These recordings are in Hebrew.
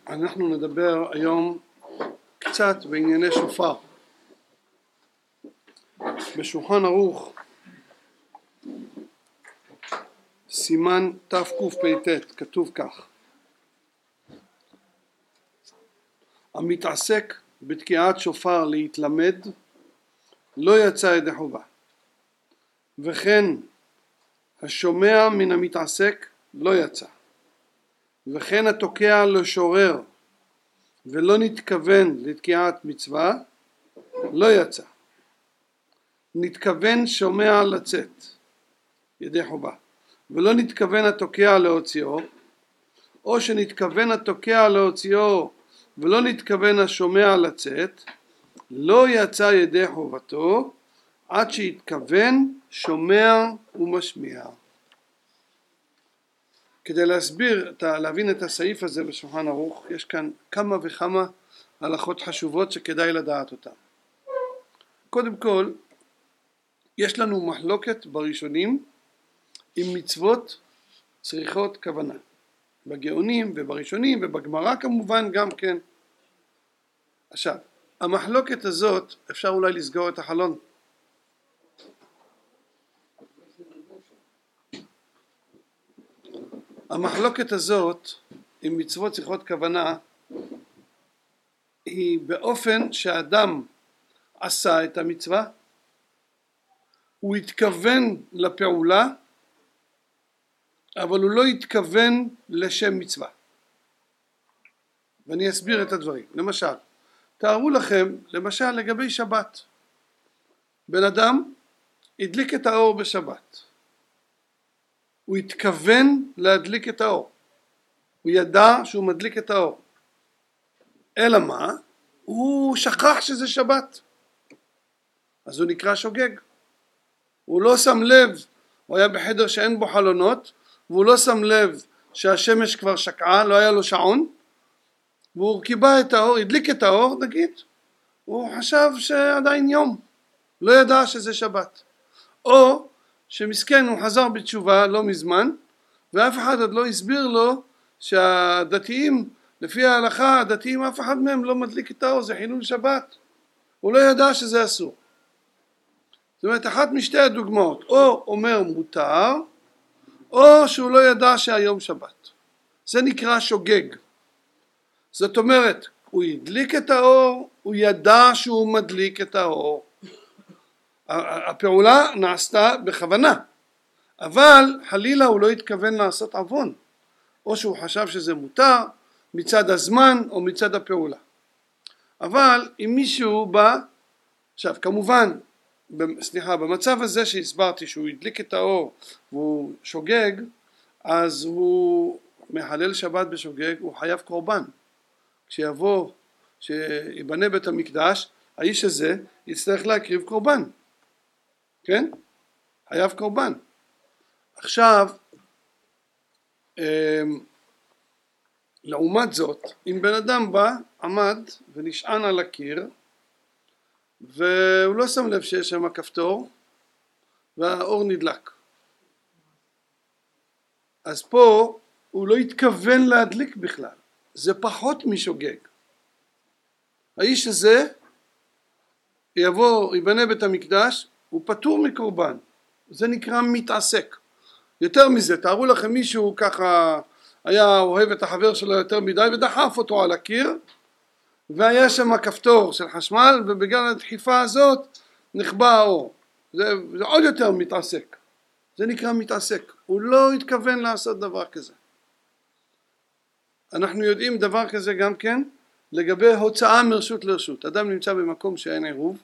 אנחנו נדבר היום קצת בענייני שופר. בשולחן ערוך סימן תקפ"ט כתוב כך: המתעסק בתקיעת שופר להתלמד לא יצא ידי חובה, וכן השומע מן המתעסק לא יצא, וכן התוקע לשורר ולא נתכוון לתקיעת מצווה לא יצא. נתכוון שומע לצאת ידי חובה, ולא נתכוון התוקע להוציאו, או שנתכוון התוקע להוציאו ולא נתכוון השומע לצאת, לא יצא ידי חובתו עד שיתכוון שומע ומשמיע. כדי להבין את הסעיף הזה בשולחן ערוך, יש כאן כמה וכמה הלכות חשובות שכדאי לדעת אותן. קודם כל, יש לנו מחלוקת בראשונים עם מצוות צריכות כוונה, בגאונים ובראשונים ובגמרא כמובן גם כן. עכשיו, המחלוקת הזאת, אפשר אולי לסגור את החלון. המחלוקת הזאת עם מצוות צריכות כוונה היא באופן שהאדם עשה את המצווה, הוא התכוון לפעולה, אבל הוא לא התכוון לשם מצווה. ואני אסביר את הדברים. למשל, תארו לכם, למשל לגבי שבת, בן אדם הדליק את האור בשבת, הוא התכוון להדליק את האור, הוא ידע שהוא מדליק את האור, אלא מה? הוא שכח שזה שבת, אז הוא נקרא שוגג. הוא לא שם לב, הוא היה בחדר שאין בו חלונות, והוא לא שם לב שהשמש כבר שקעה, לא היה לו שעון, והוא קיבה את האור, הדליק את האור, נגיד, הוא חשב שעדיין יום, לא ידע שזה שבת. או שמסכן הוא חזר בתשובה לא מזמן, ואף אחד עוד לא הסביר לו שהדתיים, לפי ההלכה, הדתיים אף אחד מהם לא מדליק את האור, זה חילול שבת. הוא לא ידע שזה אסור. זאת אומרת, אחת משתי הדוגמאות, או אומר מותר, או שהוא לא ידע שהיום שבת. זה נקרא שוגג. זאת אומרת, הוא הדליק את האור, הוא ידע שהוא מדליק את האור. הפעולה נעשתה בכוונה, אבל חלילה הוא לא התכוון לעשות עוון, או שהוא חשב שזה מותר מצד הזמן או מצד הפעולה. אבל אם מישהו בא, עכשיו כמובן, במצב הזה שהסברתי שהוא הדליק את האור והוא שוגג, אז הוא מחלל שבת בשוגג, הוא חייב קורבן. כשיבוא, שיבנה בית המקדש, האיש הזה יצטרך להקריב קורבן, כן? חייב קורבן. עכשיו, לעומת זאת, אם בן אדם בא, עמד ונשען על הקיר, והוא לא שם לב שיש שם כפתור, והאור נדלק. אז פה הוא לא התכוון להדליק בכלל. זה פחות משוגג. האיש הזה יבנה בית המקדש, הוא פטור מקורבן. זה נקרא מתעסק. יותר מזה, תארו לכם מישהו ככה היה אוהב את החבר שלו יותר מדי ודחף אותו על הקיר, והיה שם כפתור של חשמל, ובגלל הדחיפה הזאת נכבה האור. זה עוד יותר מתעסק. זה נקרא מתעסק. הוא לא התכוון לעשות דבר כזה. אנחנו יודעים דבר כזה גם כן לגבי הוצאה מרשות לרשות. אדם נמצא במקום שאין עירוב,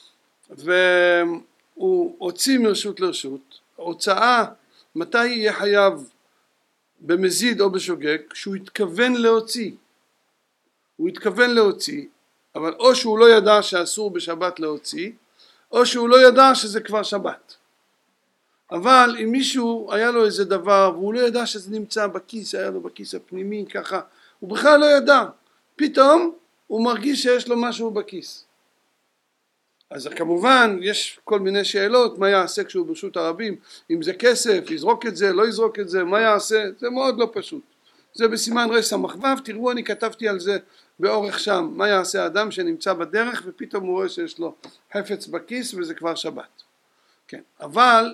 והוא הוציא מרשות לרשות. הוצאה, מתי יהיה חייב במזיד או בשוגג? כשהוא התכוון להוציא. הוא התכוון להוציא, אבל או שהוא לא ידע שאסור בשבת להוציא, או שהוא לא ידע שזה כבר שבת. אבל אם מישהו היה לו איזה דבר והוא לא ידע שזה נמצא בכיס, היה לו בכיס הפנימי ככה, הוא בכלל לא ידע, פתאום הוא מרגיש שיש לו משהו בכיס. אז כמובן יש כל מיני שאלות, מה יעשה כשהוא ברשות הרבים, אם זה כסף, יזרוק את זה, לא יזרוק את זה, מה יעשה, זה מאוד לא פשוט. זה בסימן רס"ו, תראו אני כתבתי על זה באורך שם, מה יעשה אדם שנמצא בדרך ופתאום הוא רואה שיש לו חפץ בכיס וזה כבר שבת. כן, אבל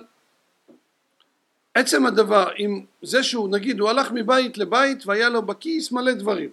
עצם הדבר, אם זה שהוא נגיד הוא הלך מבית לבית והיה לו בכיס מלא דברים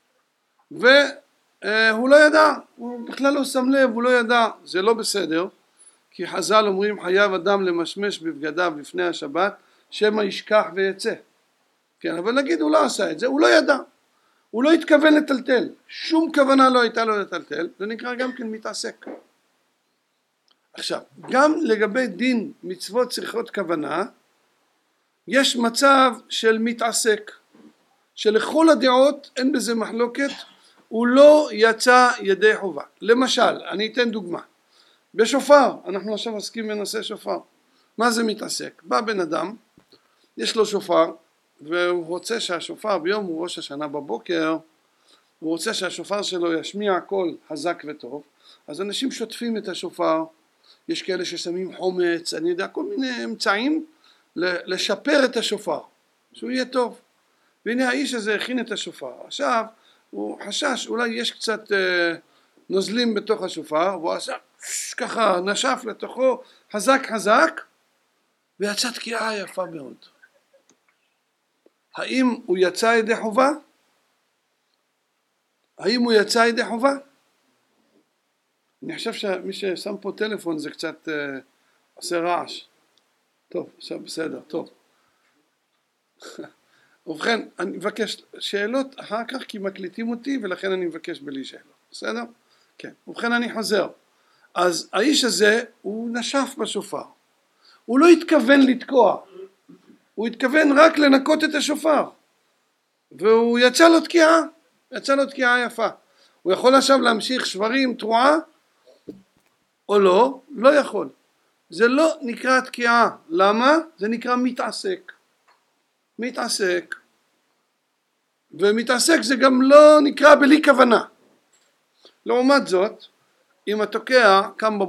והוא לא ידע, הוא בכלל לא שם לב, הוא לא ידע, זה לא בסדר, כי חז"ל אומרים חייב אדם למשמש בבגדיו לפני השבת שמא ישכח ויצא. כן, אבל נגיד הוא לא עשה את זה, הוא לא ידע, הוא לא התכוון לטלטל, שום כוונה לא הייתה לו לטלטל, זה נקרא גם כן מתעסק. עכשיו, גם לגבי דין מצוות צריכות כוונה, יש מצב של מתעסק, שלכל הדעות אין בזה מחלוקת, הוא לא יצא ידי חובה. למשל, אני אתן דוגמה, בשופר, אנחנו עכשיו עוסקים בנושא שופר, מה זה מתעסק? בא בן אדם, יש לו שופר, והוא רוצה שהשופר ביום הוא ראש השנה בבוקר, הוא רוצה שהשופר שלו ישמיע קול חזק וטוב, אז אנשים שוטפים את השופר, יש כאלה ששמים חומץ, אני יודע, כל מיני אמצעים לשפר את השופר, שהוא יהיה טוב. והנה האיש הזה הכין את השופר, עכשיו הוא חשש, אולי יש קצת נוזלים בתוך השופר, והוא עשה ככה, נשף לתוכו חזק חזק, ויצא תקיעה יפה מאוד. האם הוא יצא ידי חובה? האם הוא יצא ידי חובה? אני חושב שמי ששם פה טלפון זה קצת עושה רעש. טוב, עכשיו בסדר, טוב. ובכן, אני מבקש שאלות אחר כך כי מקליטים אותי ולכן אני מבקש בלי שאלות. בסדר? כן. ובכן אני חוזר. אז האיש הזה הוא נשף בשופר. הוא לא התכוון לתקוע. הוא התכוון רק לנקות את השופר. והוא יצא לו תקיעה. יצא לו תקיעה יפה. הוא יכול עכשיו להמשיך שברים, תרועה, או לא? לא יכול. זה לא נקרא תקיעה. למה? זה נקרא מתעסק. מתעסק. ומתעסק זה גם לא נקרא בלי כוונה. לעומת זאת, אם התוקע קם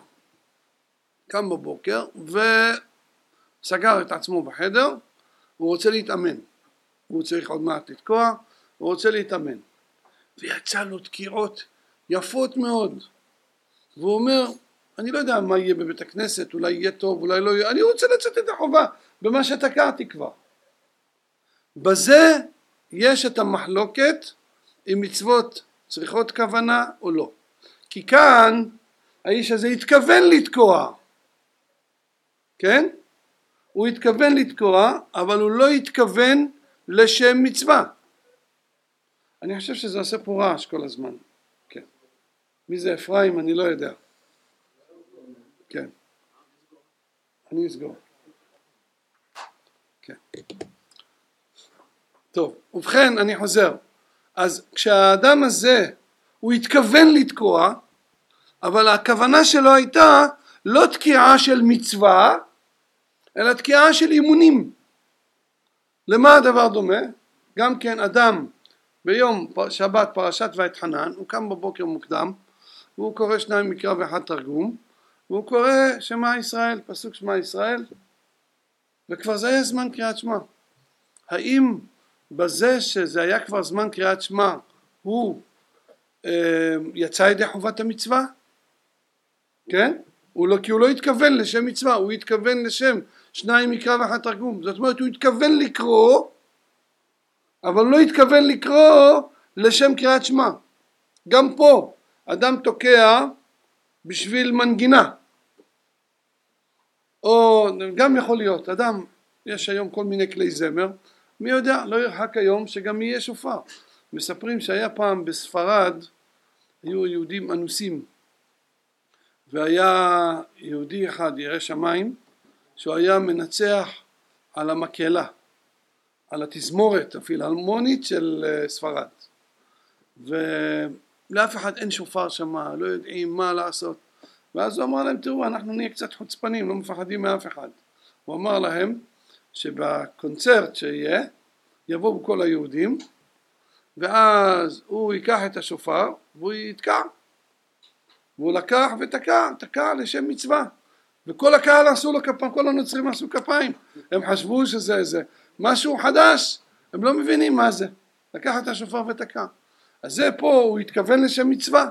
בבוקר וסגר את עצמו בחדר, הוא רוצה להתאמן. הוא צריך עוד מעט לתקוע, הוא רוצה להתאמן. ויצא לו תקיעות יפות מאוד. והוא אומר, אני לא יודע מה יהיה בבית הכנסת, אולי יהיה טוב, אולי לא יהיה, אני רוצה לצאת את החובה במה שתקעתי כבר. בזה יש את המחלוקת אם מצוות צריכות כוונה או לא. כי כאן האיש הזה התכוון לתקוע. כן? הוא התכוון לתקוע, אבל הוא לא התכוון לשם מצווה. אני חושב שזה עושה פה רעש כל הזמן. כן. מי זה אפרים? אני לא יודע. כן. אני אסגור. כן. טוב, ובכן אני חוזר. אז כשהאדם הזה הוא התכוון לתקוע, אבל הכוונה שלו הייתה לא תקיעה של מצווה, אלא תקיעה של אימונים. למה הדבר דומה? גם כן אדם ביום שבת פרשת ואתחנן, הוא קם בבוקר מוקדם, והוא קורא 2 מקרא ואחד תרגום, והוא קורא שמע ישראל, פסוק שמע ישראל, וכבר זה היה זמן קריאת שמע. האם בזה שזה היה כבר זמן קריאת שמע, הוא יצא ידי חובת המצווה? כן? כי הוא לא התכוון לשם מצווה, הוא התכוון לשם 2 מקרא ואחד תרגום. זאת אומרת, הוא התכוון לקרוא, אבל לא התכוון לקרוא לשם קריאת שמע. גם פה, אדם תוקע בשביל מנגינה. או גם יכול להיות, אדם, יש היום כל מיני כלי זמר, מי יודע, לא ירחק היום שגם יהיה שופר. מספרים שהיה פעם בספרד, היו יהודים אנוסים, והיה יהודי אחד, ירא שמיים, שהוא היה מנצח על המקהלה, על התזמורת הפילהרמונית של ספרד. ולאף אחד אין שופר שמה, לא יודעים מה לעשות. ואז הוא אמר להם, תראו, אנחנו נהיה קצת חוצפנים, לא מפחדים מאף אחד. הוא אמר להם שבקונצרט שיהיה, יבואו כל היהודים, ואז הוא ייקח את השופר והוא יתקע. והוא לקח ותקע לשם מצווה. וכל הקהל עשו לו כפיים, כל הנוצרים עשו כפיים. הם חשבו שזה משהו חדש. הם לא מבינים מה זה, לקח את השופר ותקע. אז זה פה הוא התכוון לשם מצווה.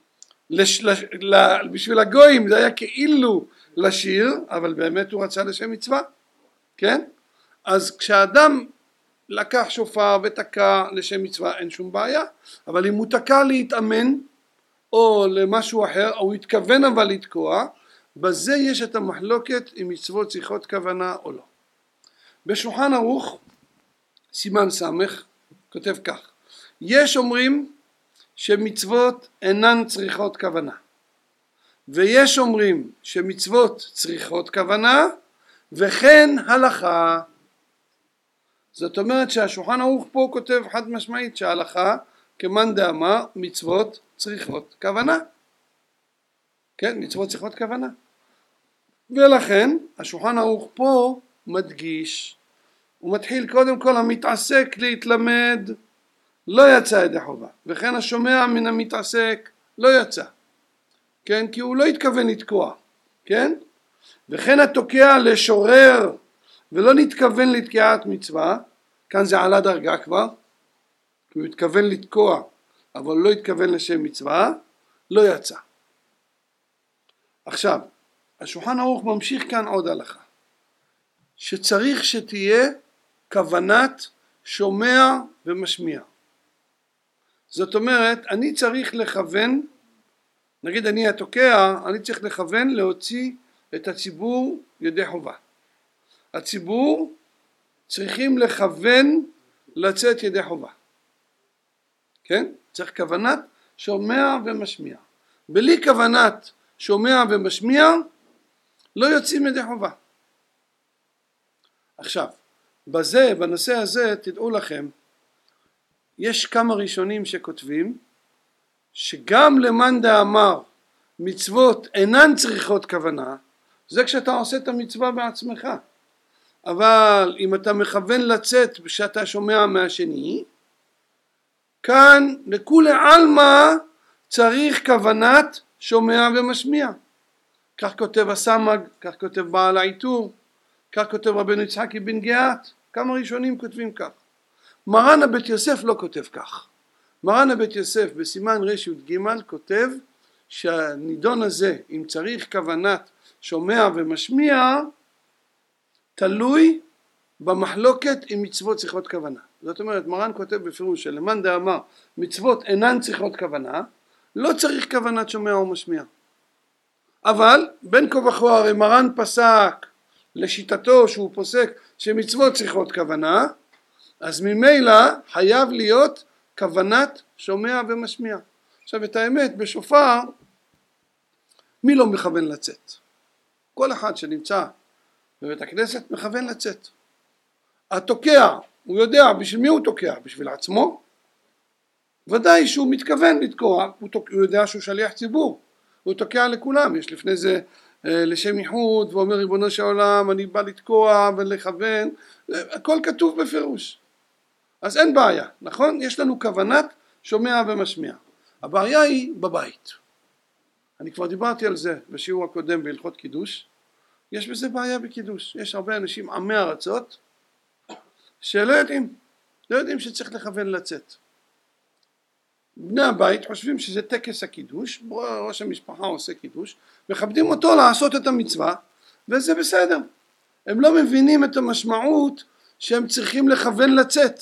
בשביל הגויים זה היה כאילו לשיר, אבל באמת הוא רצה לשם מצווה, כן? אז כשאדם לקח שופר ותקע לשם מצווה אין שום בעיה, אבל אם הוא תקע להתאמן או למשהו אחר, או הוא התכוון אבל לתקוע, בזה יש את המחלוקת אם מצוות צריכות כוונה או לא. בשולחן ערוך סימן סמך כותב כך: יש אומרים שמצוות אינן צריכות כוונה, ויש אומרים שמצוות צריכות כוונה, וכן הלכה. זאת אומרת שהשולחן ערוך פה כותב חד משמעית שההלכה כמאן דאמר מצוות צריכות כוונה, כן, מצוות צריכות כוונה. ולכן השולחן ערוך פה מדגיש, הוא מתחיל קודם כל המתעסק להתלמד לא יצא ידי חובה, וכן השומע מן המתעסק לא יצא, כן, כי הוא לא התכוון לתקוע, כן, וכן התוקע לשורר ולא נתכוון לתקיעת מצווה, כאן זה עלה דרגה כבר, כי הוא התכוון לתקוע אבל לא התכוון לשם מצווה, לא יצא. עכשיו השולחן ערוך ממשיך כאן עוד הלכה, שצריך שתהיה כוונת שומע ומשמיע. זאת אומרת, אני צריך לכוון, נגיד אני התוקע, אני צריך לכוון להוציא את הציבור ידי חובה. הציבור צריכים לכוון לצאת ידי חובה, כן? צריך כוונת שומע ומשמיע. בלי כוונת שומע ומשמיע לא יוצאים ידי חובה. עכשיו בנושא הזה תדעו לכם, יש כמה ראשונים שכותבים שגם למאן דאמר מצוות אינן צריכות כוונה, זה כשאתה עושה את המצווה בעצמך, אבל אם אתה מכוון לצאת כשאתה שומע מהשני, כאן לכולי עלמא צריך כוונת שומע ומשמיע. כך כותב הסמ"ג, כך כותב בעל העיטור, כך כותב רבנו יצחק אבן גאת, כמה ראשונים כותבים כך. מרן הבית יוסף לא כותב כך. מרן הבית יוסף בסימן רי"ג כותב שהנידון הזה, אם צריך כוונת שומע ומשמיע, תלוי במחלוקת אם מצוות צריכות כוונה. זאת אומרת, מרן כותב בפירוש שלמאן דאמר מצוות אינן צריכות כוונה, לא צריך כוונת שומע ומשמיע. אבל בין כה וכה הרי מרן פסק לשיטתו שהוא פוסק שמצוות צריכות כוונה, אז ממילא חייב להיות כוונת שומע ומשמיע. עכשיו את האמת, בשופר מי לא מכוון לצאת? כל אחד שנמצא בבית הכנסת מכוון לצאת. התוקע, הוא יודע בשביל מי הוא תוקע? בשביל עצמו? ודאי שהוא מתכוון לתקוע, הוא יודע שהוא שליח ציבור, הוא תוקע לכולם. יש לפני זה לשם ייחוד ואומר ריבונו של עולם אני בא לתקוע ולכוון, הכל כתוב בפירוש. אז אין בעיה, נכון? יש לנו כוונת שומע ומשמיע. הבעיה היא בבית. אני כבר דיברתי על זה בשיעור הקודם בהלכות קידוש. יש בזה בעיה בקידוש. יש הרבה אנשים עמי ארצות שלא יודעים שצריך לכוון לצאת. בני הבית חושבים שזה טקס הקידוש, ראש המשפחה עושה קידוש, מכבדים אותו לעשות את המצווה, וזה בסדר. הם לא מבינים את המשמעות שהם צריכים לכוון לצאת.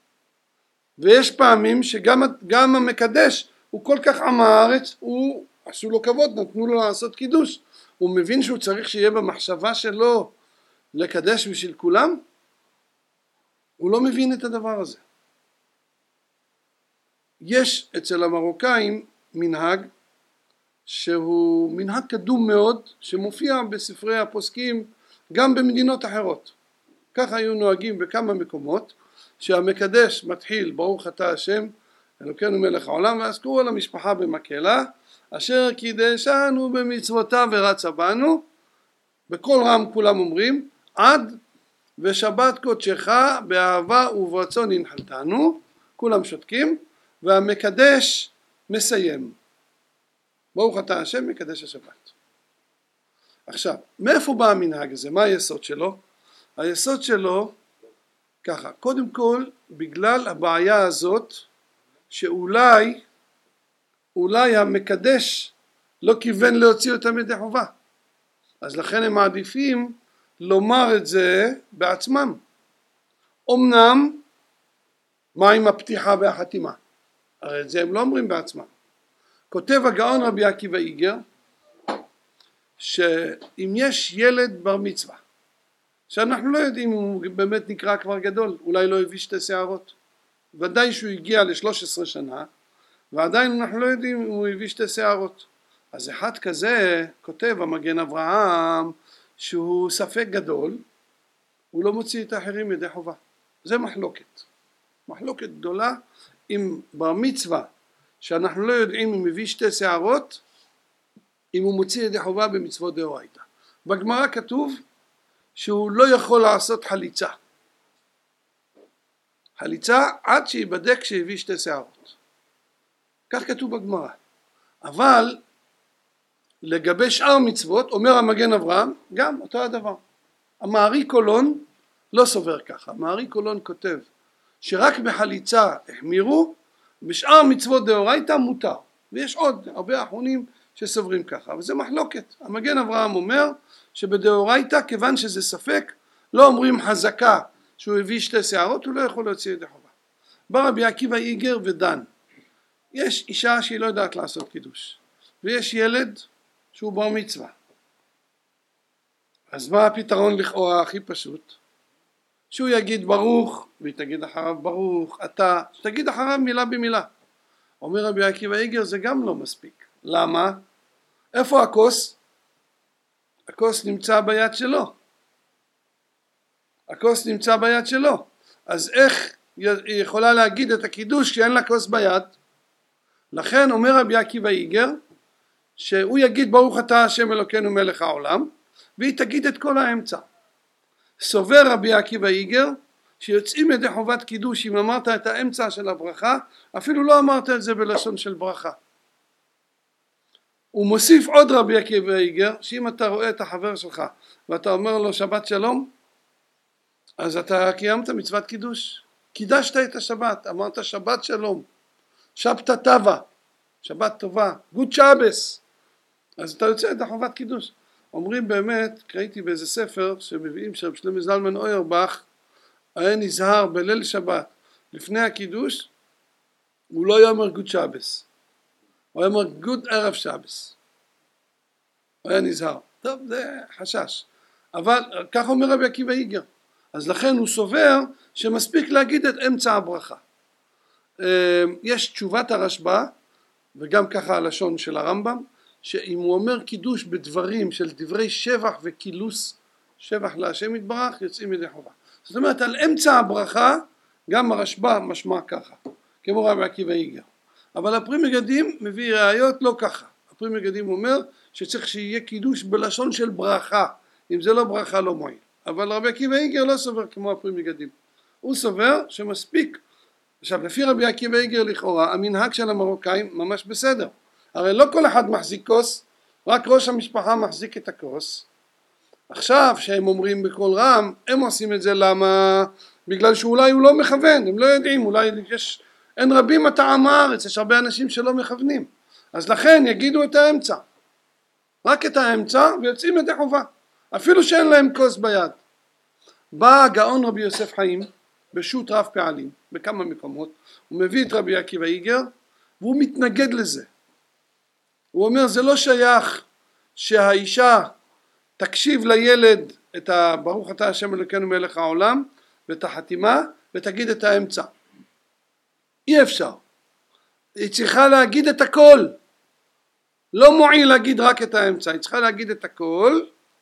ויש פעמים שגם המקדש הוא כל כך עם הארץ, הוא עשו לו כבוד, נתנו לו לעשות קידוש, הוא מבין שהוא צריך שיהיה במחשבה שלו לקדש בשביל כולם, הוא לא מבין את הדבר הזה. יש אצל המרוקאים מנהג שהוא מנהג קדום מאוד, שמופיע בספרי הפוסקים גם במדינות אחרות. ככה היו נוהגים בכמה מקומות, שהמקדש מתחיל ברוך אתה השם אלוקינו מלך העולם, ואז קראו למשפחה במקהלה אשר קידשנו במצוותיו ורצה בנו, בקול רם כולם אומרים עד ושבת קודשך באהבה וברצון הנחלתנו, כולם שותקים, והמקדש מסיים ברוך אתה השם מקדש השבת. עכשיו מאיפה בא המנהג הזה? מה היסוד שלו? היסוד שלו ככה, קודם כל בגלל הבעיה הזאת שאולי המקדש לא כיוון להוציא אותם ידי חובה, אז לכן הם מעדיפים לומר את זה בעצמם. אמנם מה עם הפתיחה והחתימה? הרי את זה הם לא אומרים בעצמם. כותב הגאון רבי עקיבא איגר שאם יש ילד בר מצווה שאנחנו לא יודעים אם הוא באמת נקרא כבר גדול, אולי לא הביא 2 שערות, ודאי שהוא הגיע ל-13 שנה ועדיין אנחנו לא יודעים אם הוא הביא 2 שערות, אז אחד כזה כותב המגן אברהם שהוא ספק גדול, הוא לא מוציא את האחרים ידי חובה. זה מחלוקת גדולה עם בר מצווה שאנחנו לא יודעים אם מביא 2 שערות, אם הוא מוציא ידי חובה במצוות דאורייתא. בגמרא כתוב שהוא לא יכול לעשות חליצה עד שיבדק שהביא 2 שערות, כך כתוב בגמרא. אבל לגבי שאר מצוות אומר המגן אברהם גם אותו הדבר. המארי קולון לא סובר ככה. המארי קולון כותב שרק בחליצה החמירו, בשאר מצוות דאורייתא מותר, ויש עוד הרבה אחרונים שסוברים ככה, אבל זה מחלוקת. המגן אברהם אומר שבדאורייתא כיוון שזה ספק לא אומרים חזקה שהוא הביא 2 שערות, הוא לא יכול להוציא ידי חובה. בא רבי עקיבא איגר ודן, יש אישה שהיא לא יודעת לעשות קידוש ויש ילד שהוא בר מצווה, אז מה הפתרון לכאורה הכי פשוט? שהוא יגיד ברוך והיא תגיד אחריו ברוך, אתה תגיד אחריו מילה במילה. אומר רבי עקיבא איגר זה גם לא מספיק. למה? איפה הכוס? הכוס נמצא ביד שלו, אז איך היא יכולה להגיד את הקידוש כשאין לה כוס ביד? לכן אומר רבי עקיבא איגר שהוא יגיד ברוך אתה השם אלוקינו מלך העולם, והיא תגיד את כל האמצע. סובר רבי עקיבא איגר שיוצאים ידי חובת קידוש אם אמרת את האמצע של הברכה, אפילו לא אמרת את זה בלשון של ברכה. הוא מוסיף עוד רבי עקיבא איגר שאם אתה רואה את החבר שלך ואתה אומר לו שבת שלום, אז אתה קיימת מצוות קידוש, קידשת את השבת, אמרת שבת שלום, שבתא טבא, שבת טובה, גוד שבס, אז אתה יוצא את החובת קידוש. אומרים באמת, קראתי באיזה ספר שמביאים שרב שלמה זלמן אוירבך היה נזהר בליל שבת לפני הקידוש, הוא לא יאמר גוד שבס, הוא יאמר גוד ערב שבס, הוא היה נזהר. טוב, זה חשש, אבל כך אומר רבי עקיבא איגר, אז לכן הוא סובר שמספיק להגיד את אמצע הברכה. יש תשובת הרשב"א וגם ככה הלשון של הרמב"ם, שאם הוא אומר קידוש בדברים של דברי שבח וקילוס, שבח להשם יתברך, יוצאים ידי חובה. זאת אומרת על אמצע הברכה גם הרשב"א משמע ככה, כמו רבי עקיבא איגר. אבל הפרי מגדים מביא ראיות לא ככה. הפרי מגדים אומר שצריך שיהיה קידוש בלשון של ברכה, אם זה לא ברכה לא מועיל. אבל רבי עקיבא איגר לא סובר כמו הפרי מגדים, הוא סובר שמספיק. עכשיו לפי רבי עקיבא איגר לכאורה המנהג של המרוקאים ממש בסדר, הרי לא כל אחד מחזיק כוס, רק ראש המשפחה מחזיק את הכוס. עכשיו שהם אומרים בקול רם, הם עושים את זה למה? בגלל שאולי הוא לא מכוון, הם לא יודעים, אולי אין רבים מטעם הארץ, יש הרבה אנשים שלא מכוונים, אז לכן יגידו את האמצע, רק את האמצע ויוצאים ידי חובה, אפילו שאין להם כוס ביד. בא הגאון רבי יוסף חיים בשו"ת רב פעלים בכמה מקומות, הוא מביא את רבי עקיבא איגר והוא מתנגד לזה. הוא אומר זה לא שייך שהאישה תקשיב לילד את ברוך אתה השם אלוקינו מלך העולם ואת החתימה ותגיד את האמצע, אי אפשר, היא צריכה להגיד את הכל, לא מועיל להגיד רק את האמצע, היא צריכה להגיד את הכל,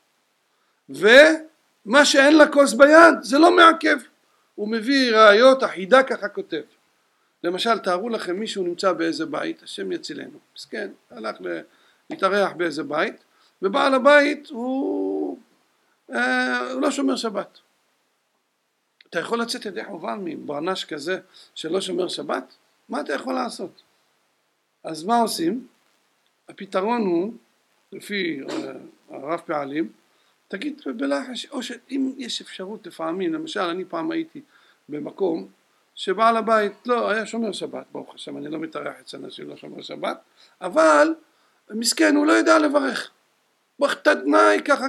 ומה שאין לה כוס ביד זה לא מעכב. הוא מביא ראיות, החידה ככה כותב. למשל תארו לכם מישהו נמצא באיזה בית, השם יצילנו, מסכן, הלך להתארח באיזה בית, ובעל הבית הוא לא שומר שבת. אתה יכול לצאת ידי חובה מברנש כזה שלא שומר שבת? מה אתה יכול לעשות? אז מה עושים? הפתרון הוא, לפי הרב פעלים, תגיד בלחש, או שאם יש אפשרות לפעמים, למשל אני פעם הייתי במקום שבעל הבית לא היה שומר שבת, ברוך השם, אני לא מתארח אצל אנשים לא שומר שבת, אבל מסכן הוא לא יודע לברך, בחתדנאי ככה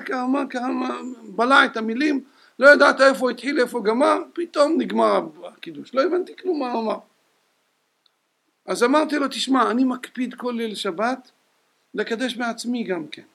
בלע את המילים, לא ידעת איפה התחיל איפה גמר, פתאום נגמר הקידוש, לא הבנתי כלום מה הוא אמר. אז אמרתי לו, תשמע, אני מקפיד כל ליל שבת לקדש בעצמי גם כן.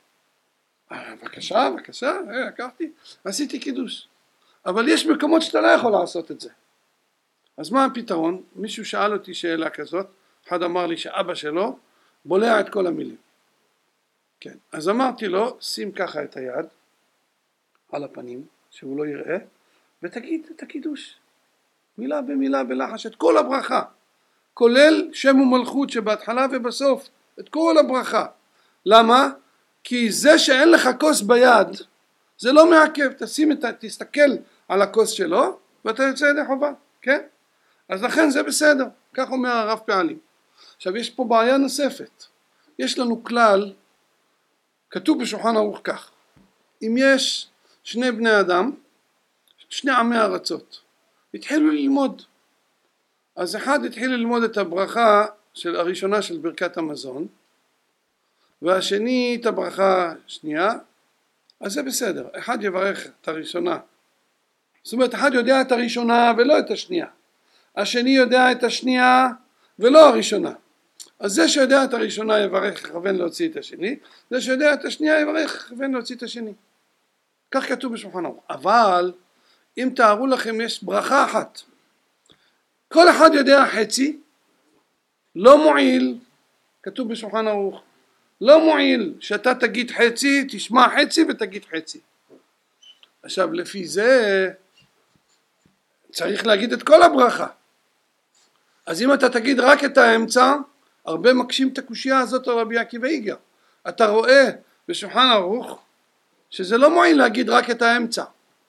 בבקשה, לקחתי, עשיתי קידוש. אבל יש מקומות שאתה לא יכול לעשות את זה. אז מה הפתרון? מישהו שאל אותי שאלה כזאת, אחד אמר לי שאבא שלו בולע את כל המילים. כן, אז אמרתי לו, שים ככה את היד על הפנים, שהוא לא יראה, ותגיד את הקידוש. מילה במילה בלחש, את כל הברכה. כולל שם ומלכות שבהתחלה ובסוף, את כל הברכה. למה? כי זה שאין לך כוס ביד, זה לא מעכב, תסתכל על הכוס שלו, ואתה יוצא ידי חובה, כן? אז לכן זה בסדר, כך אומר הרב פעלים. עכשיו יש פה בעיה נוספת, יש לנו כלל, כתוב בשולחן ערוך כך, אם יש שני בני אדם, שני עמי ארצות, התחילו ללמוד, אז אחד התחיל ללמוד את הברכה הראשונה של ברכת המזון, והשני את הברכה השנייה, אז זה בסדר, אחד יברך את הראשונה, זאת אומרת אחד יודע את הראשונה ולא את השנייה, השני יודע את השנייה ולא הראשונה, אז זה שיודע את הראשונה יברך לכוון להוציא את השני, זה שיודע את השנייה יברך לכוון להוציא את השני, כך כתוב בשולחן ערוך. אבל אם תארו לכם יש ברכה אחת, כל אחד יודע חצי, לא מועיל, כתוב בשולחן ערוך, לא מועיל שאתה תגיד חצי, תשמע חצי ותגיד חצי. עכשיו לפי זה צריך להגיד את כל הברכה. אז אם אתה תגיד רק את האמצע, הרבה מקשים את הקושייה הזאת על רבי עקיבא איגר. אתה רואה בשולחן ערוך שזה לא מועיל להגיד רק את האמצע.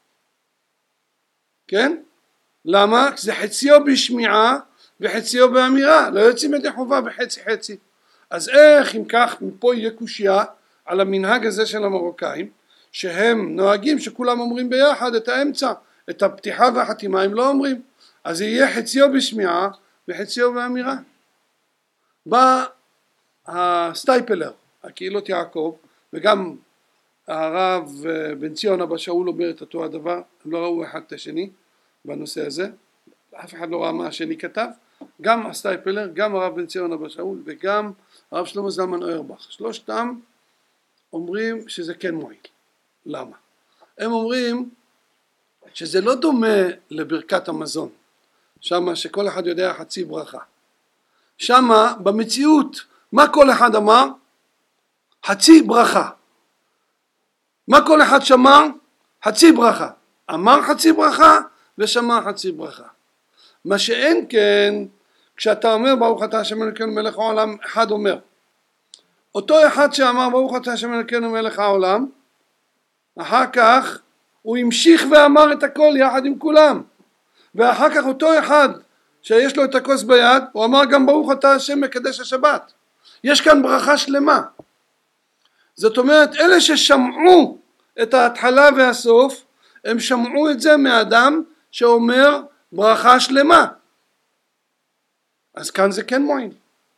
כן? למה? זה חציו בשמיעה וחציו באמירה, לא יוצאים ידי חובה בחצי חצי. אז איך אם כך מפה יהיה קושייה על המנהג הזה של המרוקאים, שהם נוהגים שכולם אומרים ביחד את האמצע, את הפתיחה והחתימה הם לא אומרים, אז יהיה חציו בשמיעה וחציו באמירה. בא הסטייפלר, הקהילות יעקב, וגם הרב בן ציון אבא שאול אומר את אותו הדבר, הם לא ראו אחד את השני בנושא הזה, אף אחד לא ראה מה השני כתב, גם הסטייפלר, גם הרב בן ציון אבא שאול וגם הרב שלמה זלמן אוירבך, שלושתם אומרים שזה כן מועיל. למה? הם אומרים שזה לא דומה לברכת המזון, שמה שכל אחד יודע חצי ברכה. שמה במציאות מה כל אחד אמר? חצי ברכה. מה כל אחד שמע? חצי ברכה. אמר חצי ברכה ושמע חצי ברכה. מה שאין כן, כשאתה אומר ברוך אתה השם אלוקינו מלך העולם, אחד אומר. אותו אחד שאמר ברוך אתה השם אלוקינו מלך העולם, אחר כך הוא המשיך ואמר את הכל יחד עם כולם. ואחר כך אותו אחד שיש לו את הכוס ביד, הוא אמר גם ברוך אתה השם מקדש השבת. יש כאן ברכה שלמה. זאת אומרת, אלה ששמעו את ההתחלה והסוף, הם שמעו את זה מאדם שאומר ברכה שלמה. אז כאן זה כן מועיל.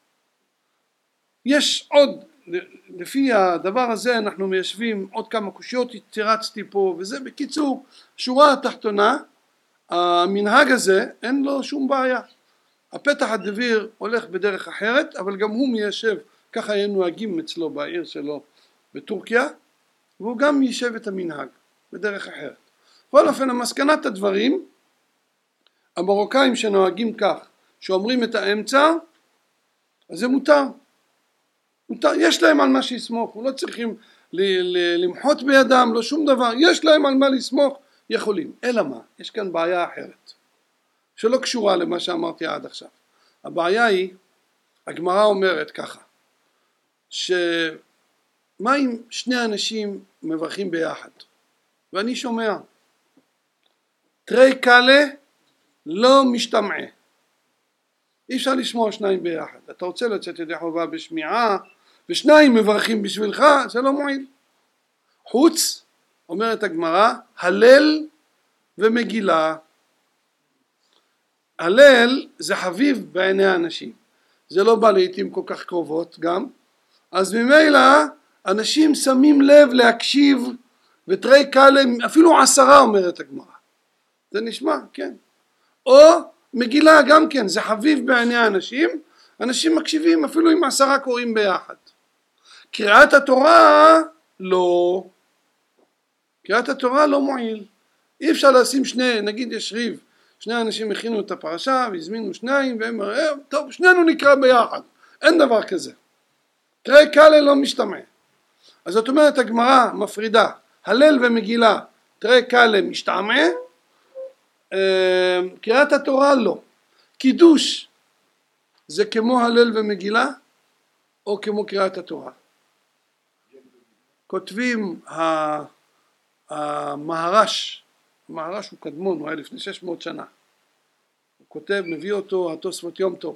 יש עוד, לפי הדבר הזה אנחנו מיישבים עוד כמה קושיות, תירצתי פה וזה. בקיצור, שורה התחתונה, המנהג הזה אין לו שום בעיה. הפתח הדביר הולך בדרך אחרת, אבל גם הוא מיישב, ככה היינו נוהגים אצלו בעיר שלו בטורקיה, והוא גם יישב את המנהג בדרך אחרת. בכל אופן, המסקנת הדברים, המרוקאים שנוהגים כך, שאומרים את האמצע, אז זה מותר. יש להם על מה שיסמוך, לא צריכים למחות בידם, לא שום דבר, יש להם על מה לסמוך, יכולים. אלא מה? יש כאן בעיה אחרת, שלא קשורה למה שאמרתי עד עכשיו. הבעיה היא, הגמרא אומרת ככה, מה אם שני אנשים מברכים ביחד? ואני שומע, תרי קלה לא משתמע. אי אפשר לשמוע שניים ביחד. אתה רוצה לצאת ידי חובה בשמיעה, ושניים מברכים בשבילך, זה לא מועיל. חוץ, אומרת הגמרא, הלל ומגילה. הלל זה חביב בעיני האנשים, זה לא בא לעתים כל כך קרובות גם, אז ממילא אנשים שמים לב להקשיב, ותראי קלם אפילו 10 אומרת הגמרא, זה נשמע, כן. או מגילה גם כן, זה חביב בעיני האנשים, אנשים מקשיבים אפילו עם 10 קוראים ביחד. קריאת התורה לא, קריאת התורה לא מועיל, אי אפשר לשים שני, נגיד יש ריב, שני אנשים הכינו את הפרשה והזמינו 2 והם אמרו, טוב שנינו נקרא ביחד, אין דבר כזה. תראי קהל לא משתמע. אז זאת אומרת הגמרא מפרידה, הלל ומגילה, תראי קהל משתמע, קריאת התורה לא. קידוש זה כמו הלל ומגילה או כמו קריאת התורה? כותבים המהר"ש, המהר"ש הוא קדמון, הוא היה לפני 600 שנה, הוא כותב, מביא אותו התוספות יום טוב,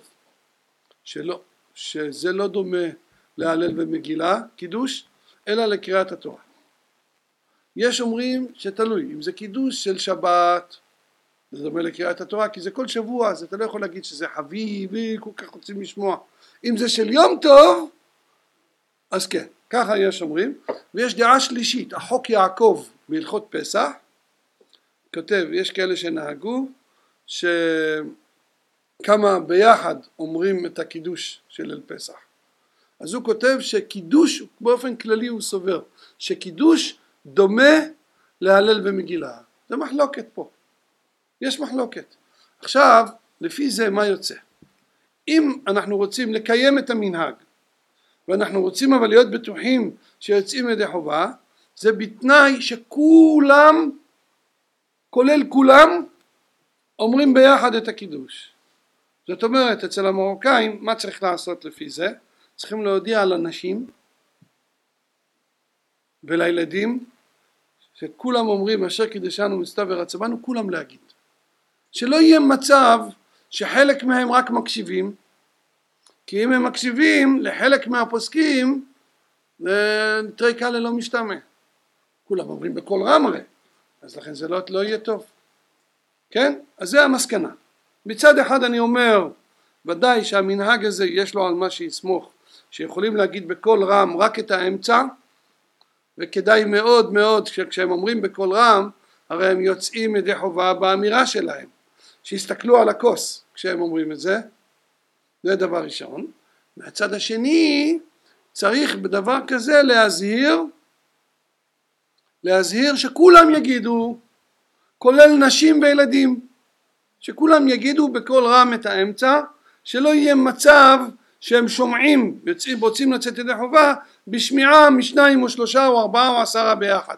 שזה לא דומה להלל ומגילה, קידוש, אלא לקריאת התורה. יש אומרים שתלוי, אם זה קידוש של שבת, זה דומה לקריאת התורה, כי זה כל שבוע, אז אתה לא יכול להגיד שזה חביבי, כל כך רוצים לשמוע. אם זה של יום טוב, אז כן, ככה יש אומרים. ויש דעה שלישית, החוק יעקב בהלכות פסח, כותב, יש כאלה שנהגו, שכמה ביחד אומרים את הקידוש של ליל פסח. אז הוא כותב שקידוש, באופן כללי הוא סובר, שקידוש דומה להלל ומגילה. זה מחלוקת פה. יש מחלוקת. עכשיו, לפי זה מה יוצא? אם אנחנו רוצים לקיים את המנהג, ואנחנו רוצים אבל להיות בטוחים שיוצאים ידי חובה, זה בתנאי שכולם, כולל כולם, אומרים ביחד את הקידוש. זאת אומרת, אצל המרוקאים, מה צריך לעשות לפי זה? צריכים להודיע לאנשים ולילדים, שכולם אומרים, אשר קידשנו מסתיו ורצבנו, כולם להגיד. שלא יהיה מצב שחלק מהם רק מקשיבים, כי אם הם מקשיבים לחלק מהפוסקים, תראי קהל לא משתמע. כולם אומרים בכל רם הרי, אז לכן זה לא יהיה טוב. כן? אז זה המסקנה. מצד אחד אני אומר, ודאי שהמנהג הזה יש לו על מה שיסמוך, שיכולים להגיד בכל רם רק את האמצע, וכדאי מאוד מאוד כשהם אומרים בכל רם, הרי הם יוצאים ידי חובה באמירה שלהם, שיסתכלו על הכוס כשהם אומרים את זה, זה דבר ראשון. מהצד השני צריך בדבר כזה להזהיר שכולם יגידו, כולל נשים וילדים, שכולם יגידו בכל רם את האמצע, שלא יהיה מצב שהם שומעים, רוצים לצאת ידי חובה, בשמיעה מ2 או 3 או 4 או 10 ביחד.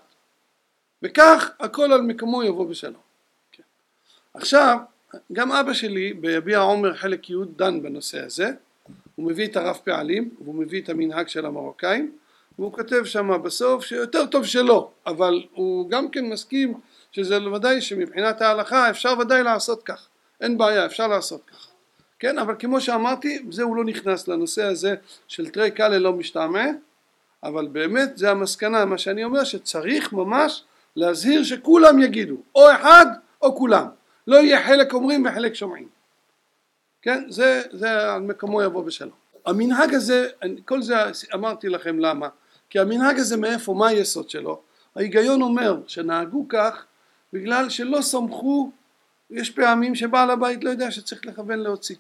וכך הכל על מקומו יבוא בשלום. כן. עכשיו, גם אבא שלי ביביע עומר חלק י' דן בנושא הזה, הוא מביא את הרב פעלים, והוא מביא את המנהג של המרוקאים, והוא כותב שם בסוף שיותר טוב שלא, אבל הוא גם כן מסכים שזה ודאי שמבחינת ההלכה אפשר ודאי לעשות כך, אין בעיה, אפשר לעשות כך. כן, אבל כמו שאמרתי, זה הוא לא נכנס לנושא הזה של תרי קהל לא משתמע, אבל באמת זה המסקנה, מה שאני אומר, שצריך ממש להזהיר שכולם יגידו, או אחד או כולם, לא יהיה חלק אומרים וחלק שומעים. כן, זה על מקומו יבוא בשלום. המנהג הזה, כל זה אמרתי לכם למה, כי המנהג הזה מאיפה, מה היסוד שלו? ההיגיון אומר שנהגו כך בגלל שלא סמכו, יש פעמים שבעל הבית לא יודע שצריך לכוון להוציא.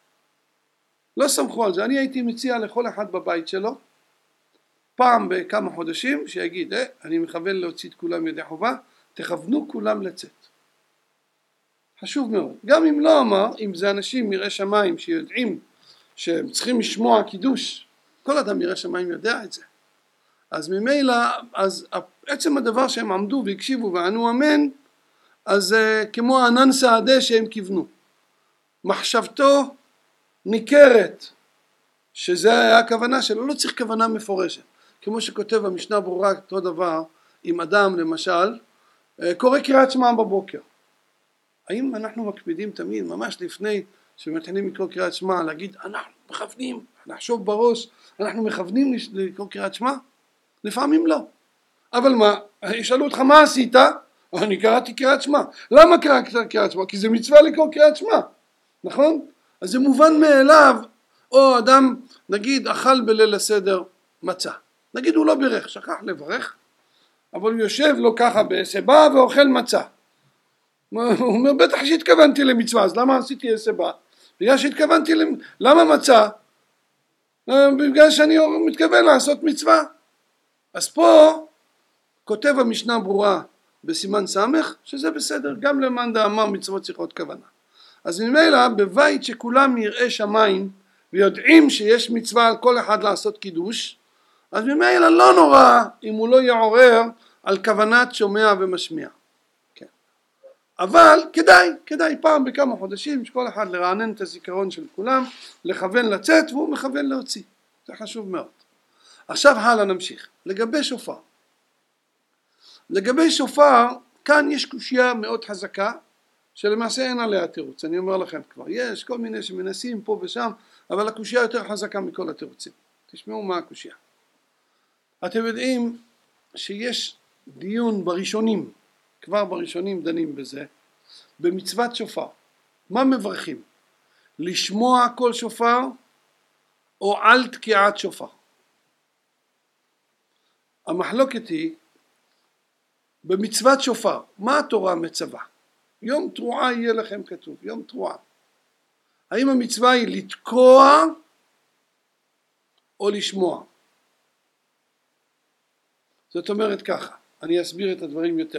לא סמכו על זה. אני הייתי מציע לכל אחד בבית שלו, פעם בכמה חודשים, שיגיד, אני מכוון להוציא את כולם ידי חובה, תכוונו כולם לצאת. חשוב מאוד. גם אם לא אמר, אם זה אנשים יראי שמיים שיודעים שהם צריכים לשמוע קידוש, כל אדם ירא שמיים יודע את זה. אז ממילא, אז עצם הדבר שהם עמדו והקשיבו וענו אמן, אז כמו ענן סעדה שהם כיוונו. מחשבתו ניכרת, שזה היה הכוונה שלו, לא צריך כוונה מפורשת. כמו שכותב המשנה ברורה, אותו דבר, אם אדם למשל, קורא קריאת שמע בבוקר. האם אנחנו מקפידים תמיד, ממש לפני שמתחילים לקרוא קריאת שמע, להגיד, אנחנו מכוונים, נחשוב בראש, אנחנו מכוונים לקרוא קריאת שמע? לפעמים לא. אבל מה, ישאלו אותך מה עשית? אני קראתי קריאת שמע. למה קראת קריאת שמע? כי זה מצווה לקרוא קריאת שמע. נכון? אז זה מובן מאליו. או אדם נגיד אכל בליל הסדר מצה, נגיד הוא לא בירך, שכח לברך, אבל הוא יושב לו ככה בסבא ואוכל מצה. הוא אומר בטח שהתכוונתי למצווה, אז למה עשיתי סבא? בגלל שהתכוונתי למה מצה? בגלל שאני מתכוון לעשות מצווה. אז פה כותב המשנה ברורה בסימן סמך שזה בסדר, גם למאן דאמר מצוות צריכות כוונה. אז ממילא בבית שכולם יראי שמיים ויודעים שיש מצווה על כל אחד לעשות קידוש, אז ממילא לא נורא אם הוא לא יעורר על כוונת שומע ומשמיע. כן. אבל כדאי פעם בכמה חודשים שכל אחד לרענן את הזיכרון של כולם, לכוון לצאת והוא מכוון להוציא. זה חשוב מאוד. עכשיו הלאה נמשיך. לגבי שופר, כאן יש קושיה מאוד חזקה, שלמעשה אין עליה תירוץ. אני אומר לכם כבר, יש כל מיני שמנסים פה ושם, אבל הקושיה יותר חזקה מכל התירוצים. תשמעו מה הקושיה. אתם יודעים שיש דיון בראשונים, כבר בראשונים דנים בזה, במצוות שופר. מה מברכים? לשמוע כל שופר או על תקיעת שופר? המחלוקת היא במצוות שופר, מה התורה מצווה? יום תרועה יהיה לכם כתוב, יום תרועה. האם המצווה היא לתקוע או לשמוע? זאת אומרת ככה, אני אסביר את הדברים יותר.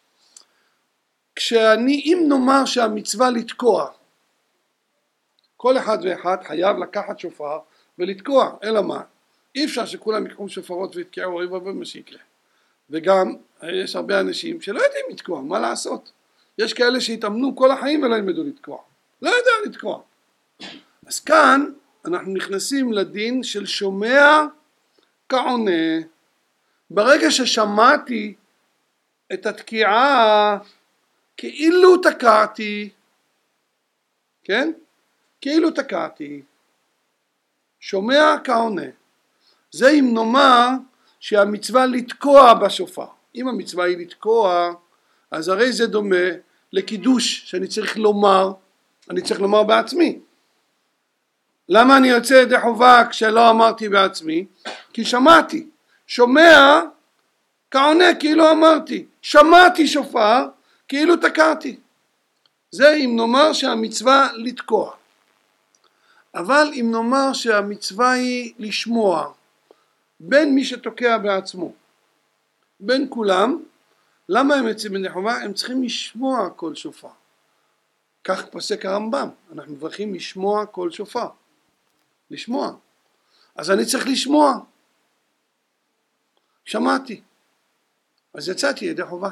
אם נאמר שהמצווה לתקוע, כל אחד ואחד חייב לקחת שופר ולתקוע, אלא מה? אי אפשר שכולם יקחו שופרות ויתקעו ריבה במה שיקרה. וגם יש הרבה אנשים שלא יודעים לתקוע, מה לעשות? יש כאלה שהתאמנו כל החיים ולא ילמדו לתקוע, לא יודע לתקוע. אז כאן אנחנו נכנסים לדין של שומע כעונה. ברגע ששמעתי את התקיעה כאילו תקעתי, כן? כאילו תקעתי, שומע כעונה. זה אם נאמר שהמצווה לתקוע בשופר. אם המצווה היא לתקוע, אז הרי זה דומה לקידוש שאני צריך לומר, אני צריך לומר בעצמי. למה אני יוצא ידי חובה כשלא אמרתי בעצמי? כי שמעתי. שומע כעונה כאילו אמרתי. שמעתי שופר כאילו תקעתי. זה אם נאמר שהמצווה לתקוע. אבל אם נאמר שהמצווה היא לשמוע, בין מי שתוקע בעצמו, בין כולם, למה הם יוצאים ידי חובה? הם צריכים לשמוע כל שופר. כך פוסק הרמב"ם, אנחנו מברכים לשמוע כל שופר. לשמוע. אז אני צריך לשמוע. שמעתי. אז יצאתי ידי חובה.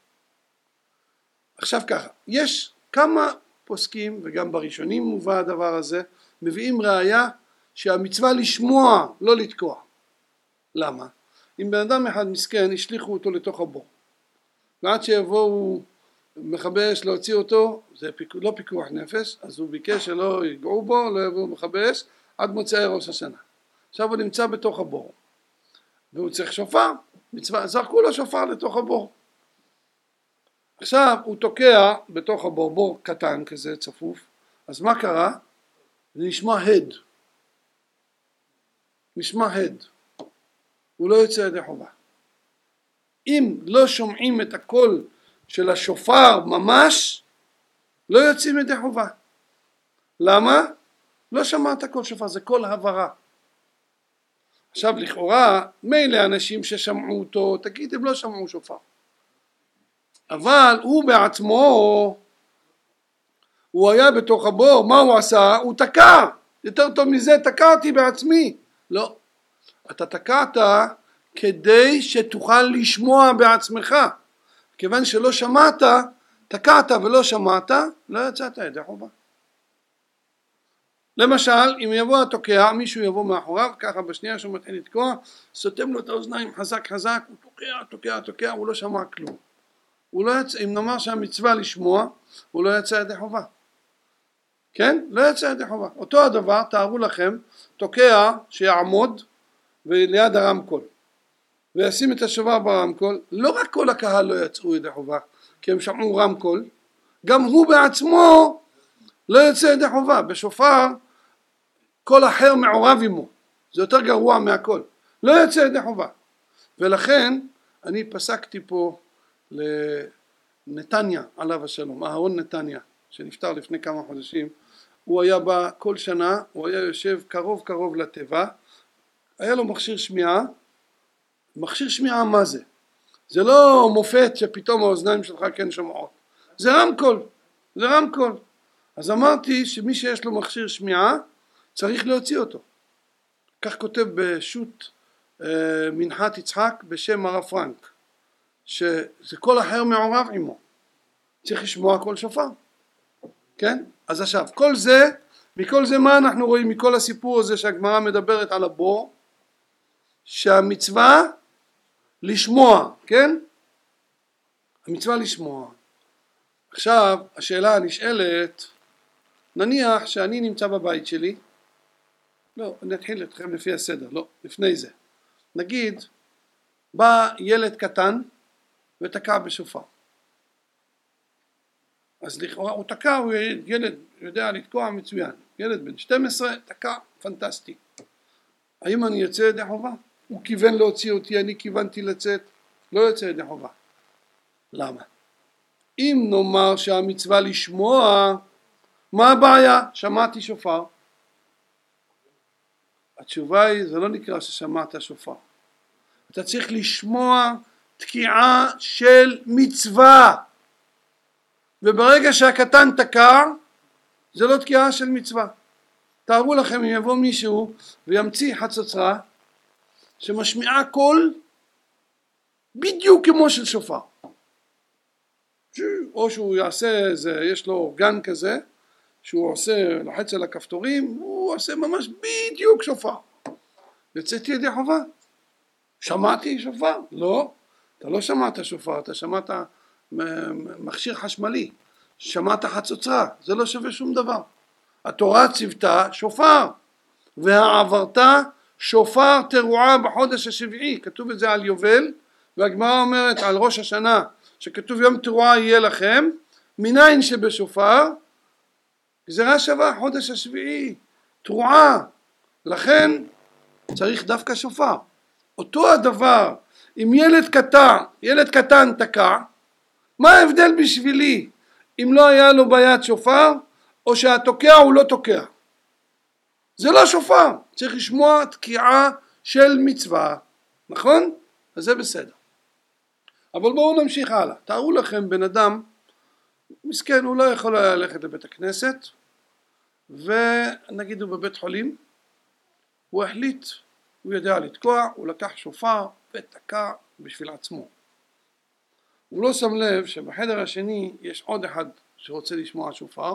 עכשיו ככה, יש כמה פוסקים, וגם בראשונים מובא הדבר הזה, מביאים ראיה שהמצווה לשמוע, לא לתקוע. למה? אם בן אדם אחד מסכן, השליחו אותו לתוך הבור. ועד שיבואו מכבי אש להוציא אותו, זה לא פיקוח נפש, אז הוא ביקש שלא יגעו בו, לא יבואו מכבי אש, עד מוצאי ראש השנה. עכשיו הוא נמצא בתוך הבור, והוא צריך שופר, זרקו לו שופר לתוך הבור. עכשיו הוא תוקע בתוך הבור, בור קטן כזה, צפוף, אז מה קרה? זה נשמע הד. נשמע הד. הוא לא יוצא ידי חובה. אם לא שומעים את הקול של השופר ממש, לא יוצאים ידי חובה. למה? לא שמעת קול שופר, זה קול הברה. עכשיו לכאורה, מילא אנשים ששמעו אותו, תגיד הם לא שמעו שופר. אבל הוא בעצמו, הוא היה בתוך הבור, מה הוא עשה? הוא תקע. יותר טוב מזה, תקעתי בעצמי. לא. אתה תקעת כדי שתוכל לשמוע בעצמך. כיוון שלא שמעת, תקעת ולא שמעת, לא יצאת ידי חובה. למשל, אם יבוא התוקע, מישהו יבוא מאחוריו, ככה בשנייה שהוא מתחיל לתקוע, סותם לו את האוזניים חזק, הוא תוקע, הוא לא שמע כלום. הוא לא יצא, אם נאמר שהמצווה לשמוע, הוא לא יצא ידי חובה. כן? לא יצא ידי חובה. אותו הדבר, תארו לכם, תוקע שיעמוד וליד הרמקול. וישים את השופר ברמקול, לא רק כל הקהל לא יצאו ידי חובה, כי הם שמעו רמקול, גם הוא בעצמו לא יוצא ידי חובה. בשופר כל אחר מעורב עמו, זה יותר גרוע מהכל, לא יוצא ידי חובה. ולכן אני פסקתי פה לנתניה עליו השלום, אהרון נתניה שנפטר לפני כמה חודשים. הוא היה בא כל שנה, הוא היה יושב קרוב לטבע, היה לו מכשיר שמיעה. מכשיר שמיעה מה זה? זה לא מופת שפתאום האוזניים שלך כן שומעות, זה רמקול, זה רמקול. אז אמרתי שמי שיש לו מכשיר שמיעה צריך להוציא אותו. כך כותב בשו"ת מנחת יצחק בשם הרב פרנק, שזה כל אחר מעורב עמו, צריך לשמוע כל שופר, כן? אז עכשיו כל זה, מכל זה מה אנחנו רואים מכל הסיפור הזה שהגמרא מדברת על הבור? שהמצווה לשמוע, כן? המצווה לשמוע. עכשיו השאלה הנשאלת, נניח שאני נמצא בבית שלי, לא, אני אתחיל אתכם לפי הסדר, לא, לפני זה. נגיד, בא ילד קטן ותקע בשופר. אז לכאורה הוא תקע, הוא ילד יודע לתקוע מצוין. ילד בן 12 תקע, פנטסטי. האם אני יוצא ידי חובה? הוא כיוון להוציא אותי, אני כיוונתי לצאת, לא יוצא ידי חובה. למה? אם נאמר שהמצווה לשמוע, מה הבעיה? שמעתי שופר. התשובה היא, זה לא נקרא ששמעת שופר. אתה צריך לשמוע תקיעה של מצווה. וברגע שהקטן תקע, זה לא תקיעה של מצווה. תארו לכם אם יבוא מישהו וימציא חצוצרה שמשמיעה קול בדיוק כמו של שופר. או שהוא יעשה איזה, יש לו גן כזה, שהוא עושה, לוחץ על הכפתורים, הוא עושה ממש בדיוק שופר. יצאתי ידי חובה. שמעתי שופר? לא, אתה לא שמעת שופר, אתה שמעת מכשיר חשמלי, שמעת חצוצרה, זה לא שווה שום דבר. התורה ציוותה שופר, והעברת שופר תרועה בחודש השביעי, כתוב את זה על יובל, והגמרא אומרת על ראש השנה, שכתוב יום תרועה יהיה לכם, מניין שבשופר, גזירה שווה חודש השביעי, תרועה, לכן צריך דווקא שופר. אותו הדבר, אם ילד קטן תקע, מה ההבדל בשבילי אם לא היה לו ביד שופר, או שהתוקע הוא לא תוקע? זה לא שופר, צריך לשמוע תקיעה של מצווה, נכון? אז זה בסדר. אבל בואו נמשיך הלאה. תארו לכם בן אדם, מסכן, הוא לא יכול ללכת לבית הכנסת, ונגיד הוא בבית חולים, הוא החליט, הוא יודע לתקוע, הוא לקח שופר ותקע בשביל עצמו. הוא לא שם לב שבחדר השני יש עוד אחד שרוצה לשמוע שופר,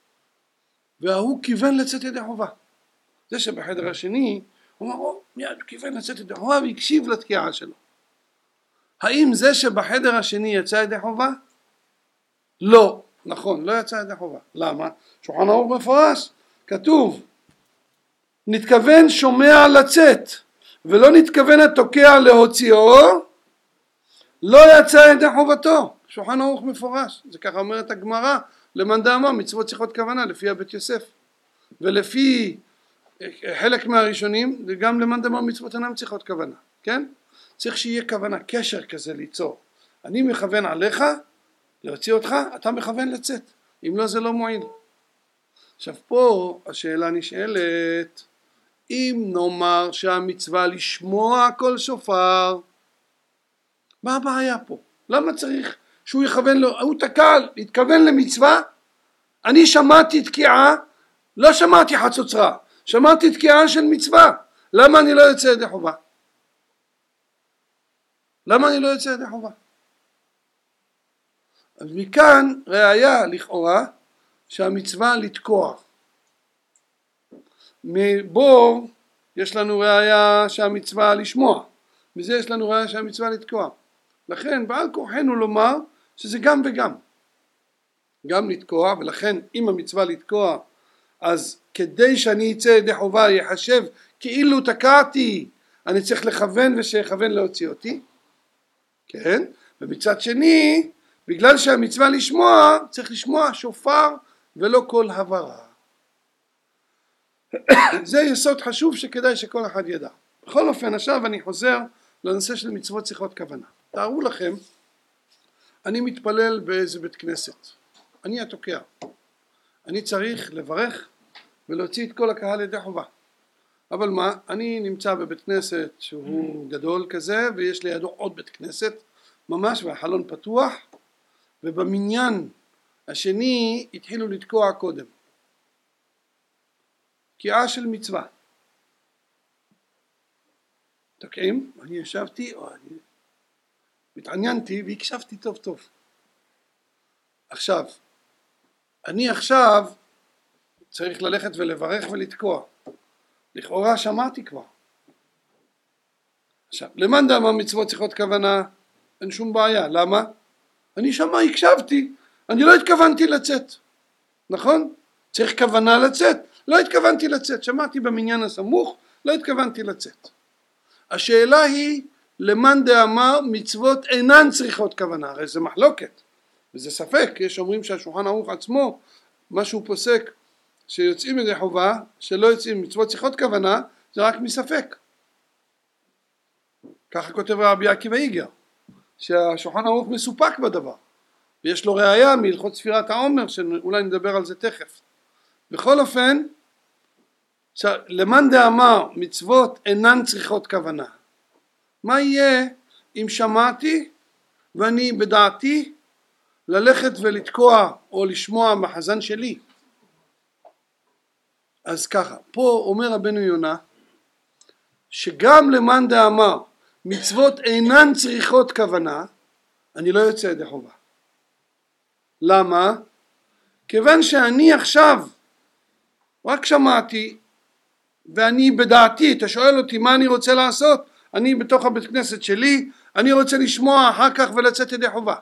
והוא כיוון לצאת ידי חובה. זה שבחדר השני, הוא אומר, מיד כיוון לצאת ידי חובה והקשיב לתקיעה שלו. האם זה שבחדר השני יצא ידי חובה? לא, נכון, לא יצא ידי חובה. למה? שולחן ערוך מפורש, כתוב, נתכוון שומע לצאת, ולא נתכוון התוקע להוציאו, לא יצא ידי חובתו. שולחן ערוך מפורש, זה ככה אומרת הגמרא, למאן דאמר מצוות צריכות כוונה לפי הבית יוסף, ולפי חלק מהראשונים גם למאן דאמר מצוות אינן צריכות כוונה, כן? צריך שיהיה כוונה, קשר כזה ליצור. אני מכוון עליך להוציא אותך, אתה מכוון לצאת, אם לא זה לא מועיל. עכשיו פה השאלה נשאלת, אם נאמר שהמצווה לשמוע כל שופר, מה הבעיה פה? למה צריך שהוא יכוון לו? הוא תקע, התכוון למצווה, אני שמעתי תקיעה, לא שמעתי חצוצרה, שמעתי תקיעה של מצווה, למה אני לא יוצא ידי חובה? למה אני לא יוצא ידי חובה? אז מכאן ראיה לכאורה שהמצווה לתקוע. מבור יש לנו ראיה שהמצווה לשמוע, מזה יש לנו ראיה שהמצווה לתקוע. לכן בעל כוחנו לומר שזה גם וגם, גם לתקוע, ולכן אם המצווה לתקוע, אז כדי שאני יצא ידי חובה יחשב כאילו תקעתי, אני צריך לכוון ושיכוון להוציא אותי, כן? ומצד שני, בגלל שהמצווה לשמוע, צריך לשמוע שופר ולא כל הברה. זה יסוד חשוב שכדאי שכל אחד ידע. בכל אופן, עכשיו אני חוזר לנושא של מצוות שיחות כוונה. תארו לכם, אני מתפלל באיזה בית כנסת, אני התוקע, אני צריך לברך ולהוציא את כל הקהל ידי חובה. אבל מה, אני נמצא בבית כנסת שהוא גדול כזה, ויש לידו עוד בית כנסת ממש, והחלון פתוח, ובמניין השני התחילו לתקוע קודם. תקיעה של מצווה. תוקעים, אני ישבתי, אני התעניינתי והקשבתי טוב טוב. עכשיו, אני עכשיו צריך ללכת ולברך ולתקוע. לכאורה שמעתי כבר. עכשיו, למאן דאמר מצוות שיחות כוונה, אין שום בעיה. למה? אני שמה, הקשבתי, אני לא התכוונתי לצאת. נכון? צריך כוונה לצאת. לא התכוונתי לצאת. שמעתי במניין הסמוך, לא התכוונתי לצאת. השאלה היא, למאן דאמר מצוות אינן צריכות כוונה. הרי זה מחלוקת. וזה ספק. יש אומרים שהשולחן ערוך עצמו, מה שהוא פוסק, שיוצאים מזה חובה, שלא יוצאים מצוות שיחות כוונה, זה רק מספק. ככה כותב רבי עקיבא איגר, שהשולחן ערוך מסופק בדבר, ויש לו ראיה מהלכות ספירת העומר, שאולי נדבר על זה תכף. בכל אופן, למאן דאמר מצוות אינן צריכות כוונה, מה יהיה אם שמעתי ואני בדעתי ללכת ולתקוע או לשמוע מחזן שלי? אז ככה, פה אומר רבנו יונה שגם למאן דאמר מצוות אינן צריכות כוונה, אני לא יוצא ידי חובה. למה? כיוון שאני עכשיו רק שמעתי ואני בדעתי, אתה שואל אותי מה אני רוצה לעשות, אני בתוך הבית כנסת שלי, אני רוצה לשמוע אחר כך ולצאת ידי חובה,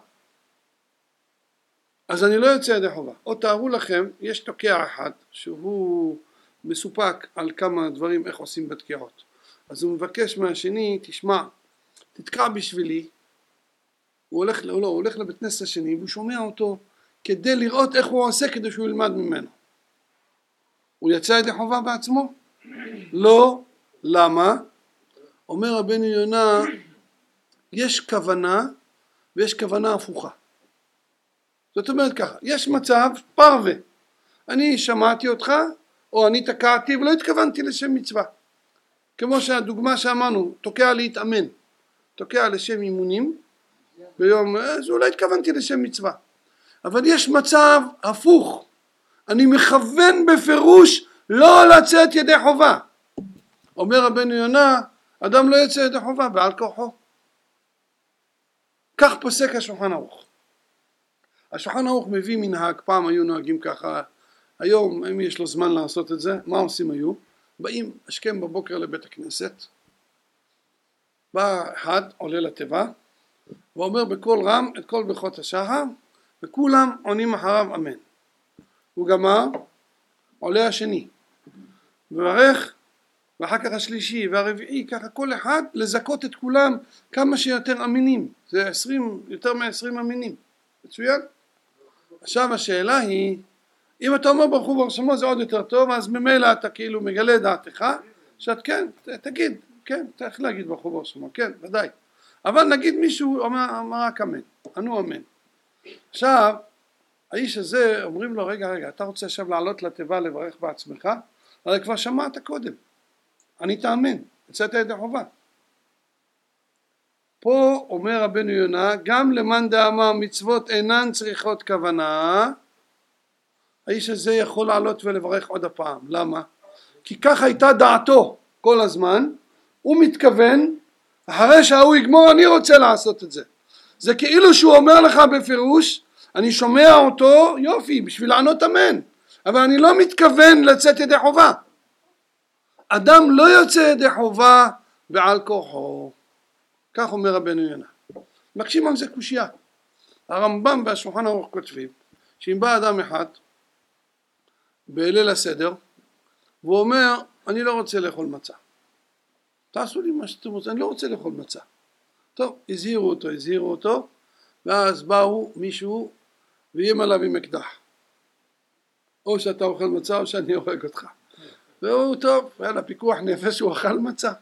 אז אני לא יוצא ידי חובה. או תארו לכם, יש תוקע אחד שהוא מסופק על כמה דברים איך עושים בתקיעות, אז הוא מבקש מהשני, תשמע, תתקע בשבילי. הוא הולך לבית כנסת השני והוא שומע אותו כדי לראות איך הוא עושה, כדי שהוא ילמד ממנו. הוא יצא ידי חובה בעצמו? לא. למה? אומר רבנו יונה, יש כוונה ויש כוונה הפוכה. זאת אומרת ככה, יש מצב פרווה, אני שמעתי אותך או אני תקעתי ולא התכוונתי לשם מצווה, כמו שהדוגמה שאמרנו, תוקע להתאמן, תוקע לשם אימונים ביום, אז אולי התכוונתי לשם מצווה. אבל יש מצב הפוך, אני מכוון בפירוש לא לצאת ידי חובה. אומר רבנו יונה, אדם לא יצא ידי חובה בעל כוחו. כך פוסק השולחן ערוך. השולחן ערוך מביא מנהג, פעם היו נוהגים ככה, היום אם יש לו זמן לעשות את זה, מה עושים היו? באים השכם בבוקר לבית הכנסת, בא אחד עולה לתיבה ואומר בקול רם את כל ברכות השחר, וכולם עונים אחריו אמן. הוא גמר, עולה השני וברך, ואחר כך השלישי והרביעי, ככה כל אחד לזכות את כולם כמה שיותר אמינים. זה יותר מ-20 אמינים. מצוין? עכשיו השאלה היא, אם אתה אומר ברוך הוא ברשמו זה עוד יותר טוב, אז ממילא אתה כאילו מגלה דעתך, שאת כן, תגיד, כן, צריך להגיד ברוך הוא ברשמו, כן, ודאי. אבל נגיד מישהו אמר רק אמן, ענו אמן. עכשיו, האיש הזה אומרים לו, רגע, אתה רוצה עכשיו לעלות לתיבה לברך בעצמך? הרי כבר שמעת קודם, אני תאמן, יצאת ידי חובה. פה אומר רבנו יונה, גם למאן דאמר מצוות אינן צריכות כוונה, האיש הזה יכול לעלות ולברך עוד הפעם. למה? כי כך הייתה דעתו כל הזמן, הוא מתכוון, אחרי שההוא יגמור אני רוצה לעשות את זה. זה כאילו שהוא אומר לך בפירוש, אני שומע אותו, יופי, בשביל לענות אמן, אבל אני לא מתכוון לצאת ידי חובה. אדם לא יוצא ידי חובה בעל כוחו. כך אומר רבנו יונה. מקשים על זה קושיה. הרמב"ם והשולחן ערוך כותבים שאם בא אדם אחד בליל הסדר והוא אומר אני לא רוצה לאכול מצה, תעשו לי מה שאתם רוצים, אני לא רוצה לאכול מצה. טוב, הזהירו אותו, ואז באו מישהו ואיים עליו עם אקדח, או שאתה אוכל מצה או שאני הורג אותך. והוא טוב, היה לה פיקוח נפש, הוא אכל מצה.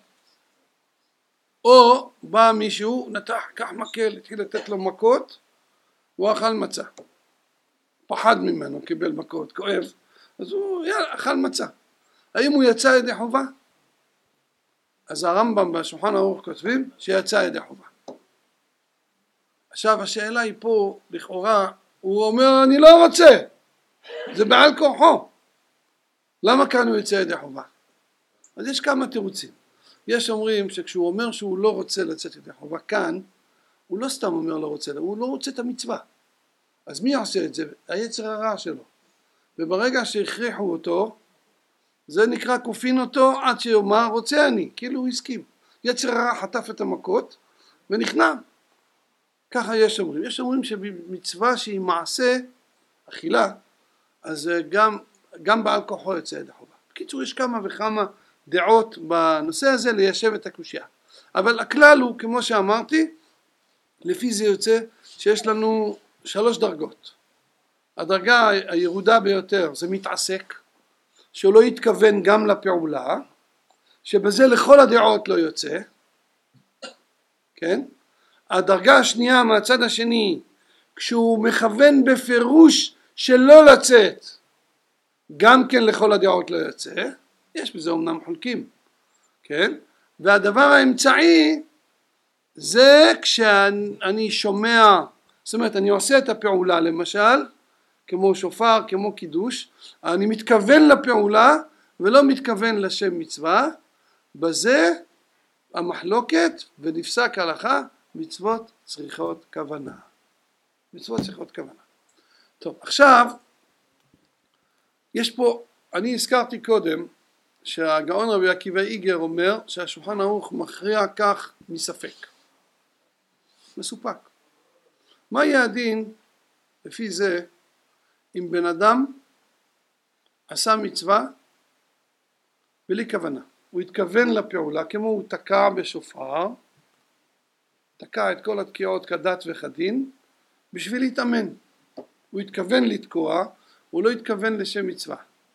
או בא מישהו, נתח, קח מקל, התחיל לתת לו מכות, הוא אכל מצה. פחד ממנו, קיבל מכות, כואב, אז הוא אכל מצה. האם הוא יצא ידי חובה? אז הרמב"ם בשולחן ערוך כותבים שיצא ידי חובה. עכשיו השאלה היא פה, לכאורה, הוא אומר אני לא רוצה, זה בעל כוחו. למה כאן הוא יצא ידי חובה? אז יש כמה תירוצים. יש אומרים שכשהוא אומר שהוא לא רוצה לצאת ידי חובה כאן, הוא לא סתם אומר לא רוצה, הוא לא רוצה את המצווה. אז מי יעשה את זה? היצר הרע שלו. וברגע שהכריחו אותו, זה נקרא כופין אותו עד שיאמר רוצה אני, כאילו הוא הסכים. יצר הרע חטף את המכות ונכנע. ככה יש אומרים. יש אומרים שבמצווה שהיא מעשה אכילה, אז גם בעל כוחו יוצא ידי חובה. בקיצור יש כמה וכמה דעות בנושא הזה ליישב את הקושיה. אבל הכלל הוא כמו שאמרתי, לפי זה יוצא שיש לנו 3 דרגות. הדרגה הירודה ביותר זה מתעסק, שהוא לא יתכוון גם לפעולה, שבזה לכל הדעות לא יוצא, כן? הדרגה השנייה מהצד השני, כשהוא מכוון בפירוש שלא לצאת, גם כן לכל הדעות לא יוצא, יש בזה אמנם חולקים, כן? והדבר האמצעי זה כשאני שומע, זאת אומרת אני עושה את הפעולה למשל, כמו שופר, כמו קידוש, אני מתכוון לפעולה ולא מתכוון לשם מצווה, בזה המחלוקת ונפסק הלכה, מצוות צריכות כוונה. מצוות צריכות כוונה. טוב, עכשיו, יש פה, אני הזכרתי קודם, שהגאון רבי עקיבא איגר אומר שהשולחן ערוך מכריע כך מספק. מסופק. מה יהיה הדין לפי זה אם בן אדם עשה מצווה בלי כוונה? הוא התכוון לפעולה, כמו הוא תקע בשופר, תקע את כל התקיעות כדת וכדין בשביל להתאמן. הוא התכוון לתקוע, הוא לא התכוון לשם מצווה.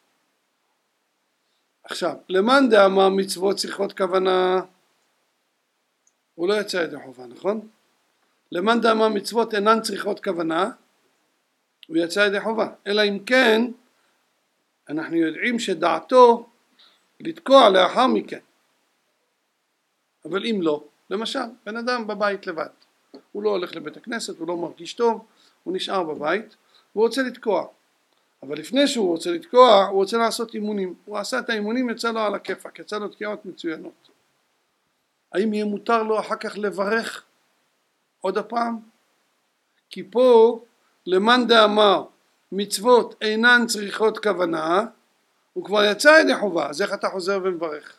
עכשיו, למאן דאמר מצוות צריכות כוונה, הוא לא יצא ידי חובה, נכון? למאן דאמר מצוות אינן צריכות כוונה, הוא יצא ידי חובה. אלא אם כן, אנחנו יודעים שדעתו לתקוע לאחר מכן. אבל אם לא, למשל, בן אדם בבית לבד, הוא לא הולך לבית הכנסת, הוא לא מרגיש טוב, הוא נשאר בבית, הוא רוצה לתקוע. אבל לפני שהוא רוצה לתקוע, הוא רוצה לעשות אימונים. הוא עשה את האימונים, יצא לו על הכיפק, יצא לו תקיעות מצוינות. האם יהיה מותר לו אחר כך לברך עוד הפעם? כי פה, למאן דאמר מצוות אינן צריכות כוונה, הוא כבר יצא ידי חובה, אז איך אתה חוזר ומברך?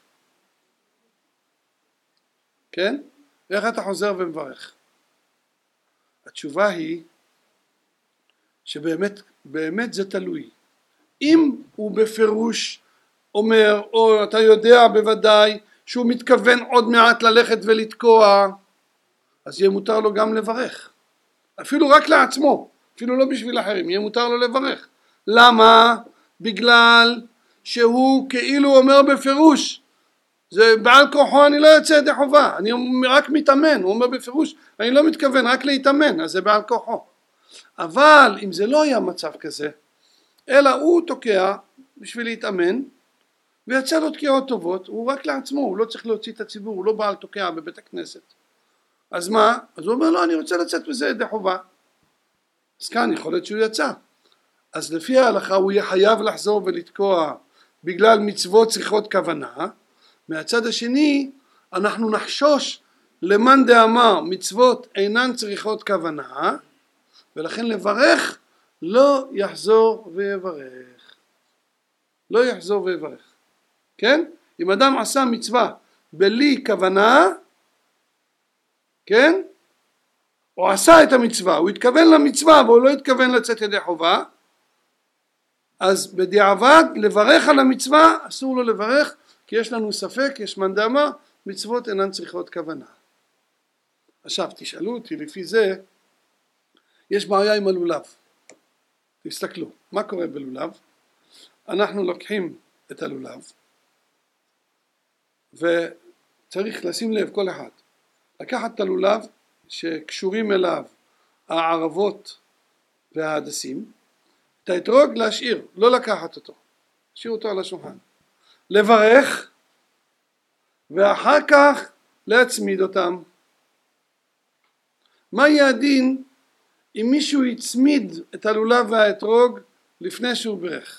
כן? איך אתה חוזר ומברך? התשובה היא שבאמת זה תלוי. אם הוא בפירוש אומר, או אתה יודע בוודאי שהוא מתכוון עוד מעט ללכת ולתקוע, אז יהיה מותר לו גם לברך. אפילו רק לעצמו, אפילו לא בשביל אחרים, יהיה מותר לו לברך. למה? בגלל שהוא כאילו אומר בפירוש, זה בעל כוחו אני לא יוצא ידי חובה, אני רק מתאמן, הוא אומר בפירוש, אני לא מתכוון רק להתאמן, אז זה בעל כוחו. אבל אם זה לא היה מצב כזה, אלא הוא תוקע בשביל להתאמן, ויצא לו תקיעות טובות, הוא רק לעצמו, הוא לא צריך להוציא את הציבור, הוא לא בעל תוקע בבית הכנסת. אז מה? אז הוא אומר לא, אני רוצה לצאת בזה ידי חובה. אז כאן יכול להיות שהוא יצא. אז לפי ההלכה הוא יהיה חייב לחזור ולתקוע בגלל מצוות צריכות כוונה. מהצד השני אנחנו נחשוש למאן דאמר מצוות אינן צריכות כוונה, ולכן לברך לא יחזור ויברך. לא יחזור ויברך. כן? אם אדם עשה מצווה בלי כוונה, כן? הוא עשה את המצווה, הוא התכוון למצווה והוא לא התכוון לצאת ידי חובה, אז בדיעבד לברך על המצווה אסור לו לברך, כי יש לנו ספק, יש מאן דאמר מצוות אינן צריכות כוונה. עכשיו תשאלו אותי, לפי זה יש בעיה עם הלולב. תסתכלו, מה קורה בלולב? אנחנו לוקחים את הלולב, וצריך לשים לב כל אחד, לקחת את הלולב שקשורים אליו הערבות וההדסים, את האתרוג להשאיר, לא לקחת אותו, להשאיר אותו על השולחן, לברך, ואחר כך להצמיד אותם. מה יהיה הדין אם מישהו יצמיד את הלולב והאתרוג לפני שהוא ברך?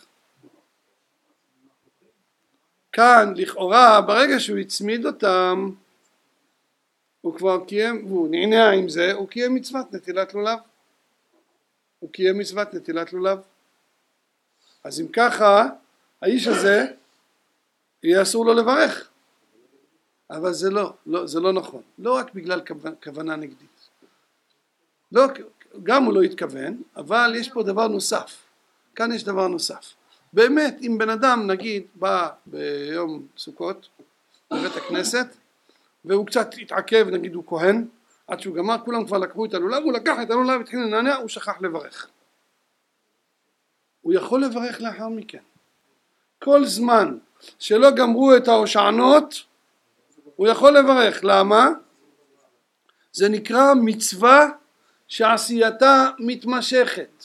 כאן לכאורה ברגע שהוא יצמיד אותם הוא כבר קיים, והוא נענע עם זה, הוא קיים מצוות נטילת לולב, הוא קיים מצוות נטילת לולב. אז אם ככה האיש הזה יהיה אסור לו לברך, אבל זה לא נכון, לא רק בגלל כוונה נגדית, לא, גם הוא לא התכוון, אבל יש פה דבר נוסף, כאן יש דבר נוסף. באמת אם בן אדם נגיד בא ביום סוכות בבית הכנסת והוא קצת התעכב, נגיד הוא כהן, עד שהוא גמר, כולם כבר לקחו את הלולב, הוא לקח את הלולב, התחיל לנענע, הוא שכח לברך. הוא יכול לברך לאחר מכן. כל זמן שלא גמרו את ההושענות, הוא יכול לברך. למה? זה נקרא מצווה שעשייתה מתמשכת.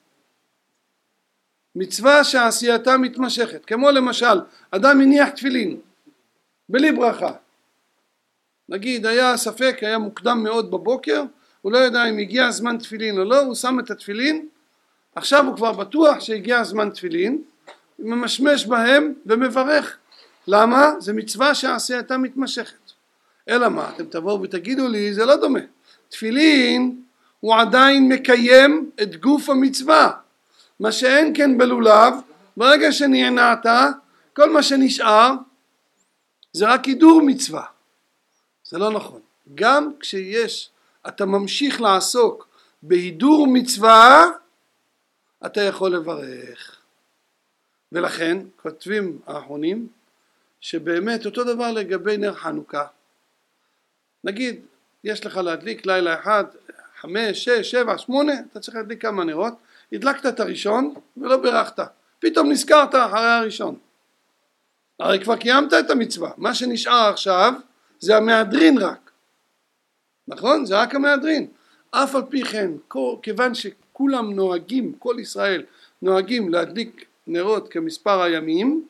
מצווה שעשייתה מתמשכת. כמו למשל, אדם הניח תפילין, בלי ברכה. נגיד היה ספק, היה מוקדם מאוד בבוקר, הוא לא יודע אם הגיע זמן תפילין או לא, הוא שם את התפילין, עכשיו הוא כבר בטוח שהגיע זמן תפילין, הוא ממשמש בהם ומברך. למה? זה מצווה שעשייתה מתמשכת. אלא מה? אתם תבואו ותגידו לי, זה לא דומה. תפילין הוא עדיין מקיים את גוף המצווה, מה שאין כן בלולב, ברגע שנענעת, כל מה שנשאר זה רק הידור מצווה. זה לא נכון. גם אתה ממשיך לעסוק בהידור מצווה, אתה יכול לברך. ולכן כותבים האחרונים שבאמת אותו דבר לגבי נר חנוכה. נגיד יש לך להדליק לילה אחד, 5, 6, 7, 8, אתה צריך להדליק כמה נרות, הדלקת את הראשון ולא ברכת, פתאום נזכרת אחרי הראשון, הרי כבר קיימת את המצווה, מה שנשאר עכשיו זה המהדרין רק, נכון? זה רק המהדרין. אף על פי כן, כיוון שכולם נוהגים, כל ישראל נוהגים להדליק נרות כמספר הימים,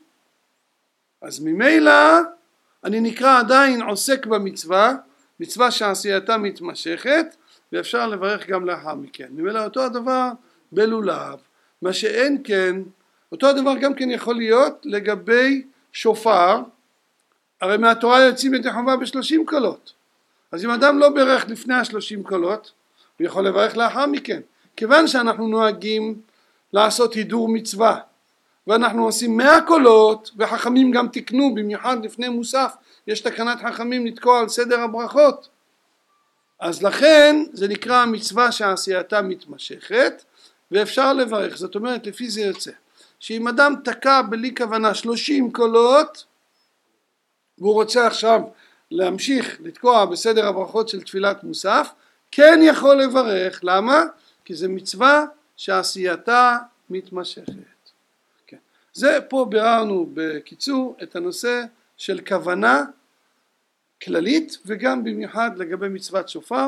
אז ממילא אני נקרא עדיין עוסק במצווה, מצווה שעשייתה מתמשכת, ואפשר לברך גם לאחר מכן. ממילא אותו הדבר בלולב, מה שאין כן, אותו הדבר גם כן יכול להיות לגבי שופר, הרי מהתורה יוצאים ידי חובה ב30 קולות, אז אם אדם לא ברך לפני ה30 קולות, הוא יכול לברך לאחר מכן, כיוון שאנחנו נוהגים לעשות הידור מצווה, ואנחנו עושים 100 קולות, וחכמים גם תקנו, במיוחד לפני מוסף, יש תקנת חכמים לתקוע על סדר הברכות, אז לכן זה נקרא מצווה שעשייתה מתמשכת, ואפשר לברך. זאת אומרת לפי זה יוצא, שאם אדם תקע בלי כוונה 30 קולות, והוא רוצה עכשיו להמשיך לתקוע בסדר הברכות של תפילת מוסף, כן יכול לברך. למה? כי זה מצווה שעשייתה מתמשכת. כן. זה פה ביררנו בקיצור את הנושא של כוונה כללית, וגם במיוחד לגבי מצוות שופר.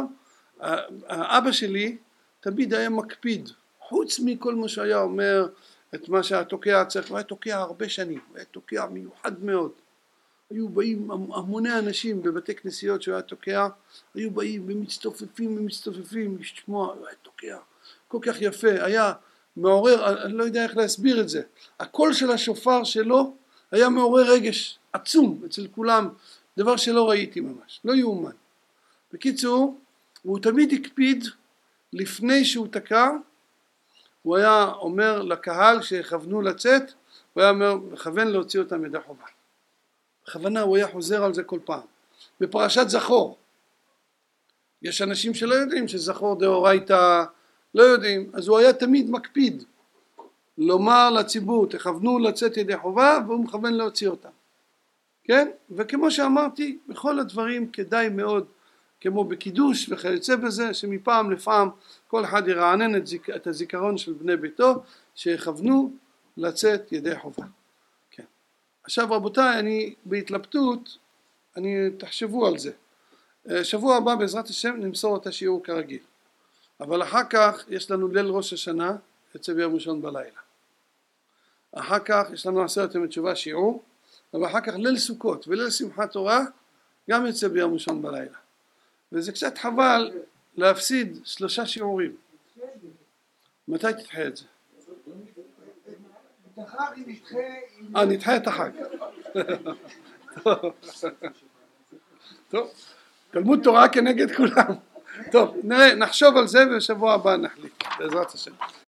האבא שלי תמיד היה מקפיד, חוץ מכל מה שהיה אומר את מה שהתוקע צריך, הוא היה תוקע הרבה שנים, הוא היה תוקע מיוחד מאוד. היו באים המוני אנשים בבתי כנסיות שהוא היה תוקע, היו באים ומצטופפים לשמוע, הוא היה תוקע כל כך יפה, היה מעורר, אני לא יודע איך להסביר את זה, הקול של השופר שלו היה מעורר רגש עצום אצל כולם, דבר שלא ראיתי ממש, לא יאומן. בקיצור, הוא תמיד הקפיד לפני שהוא תקע, הוא היה אומר לקהל שיכוונו לצאת, הוא היה מכוון להוציא אותם ידי חובה. בכוונה הוא היה חוזר על זה כל פעם. בפרשת זכור, יש אנשים שלא יודעים שזכור דאורייתא, לא יודעים, אז הוא היה תמיד מקפיד לומר לציבור תכוונו לצאת ידי חובה, והוא מכוון להוציא אותם. כן? וכמו שאמרתי, בכל הדברים כדאי מאוד, כמו בקידוש וכיוצא בזה, שמפעם לפעם כל אחד ירענן את הזיכרון של בני ביתו, שיכוונו לצאת ידי חובה. כן. עכשיו רבותיי, אני בהתלבטות, תחשבו על זה. שבוע הבא בעזרת השם נמסור את השיעור כרגיל. אבל אחר כך יש לנו ליל ראש השנה, יוצא ביום ראשון בלילה. אחר כך יש לנו 10 ימי תשובה שיעור, ואחר כך ליל סוכות וליל שמחת תורה, גם יוצא ביום ראשון בלילה. וזה קצת חבל להפסיד 3 שיעורים. מתי תדחה את זה? נדחה את החג. טוב, תלמוד תורה כנגד כולם. טוב, נראה, נחשוב על זה ובשבוע הבא נחליט, בעזרת השם.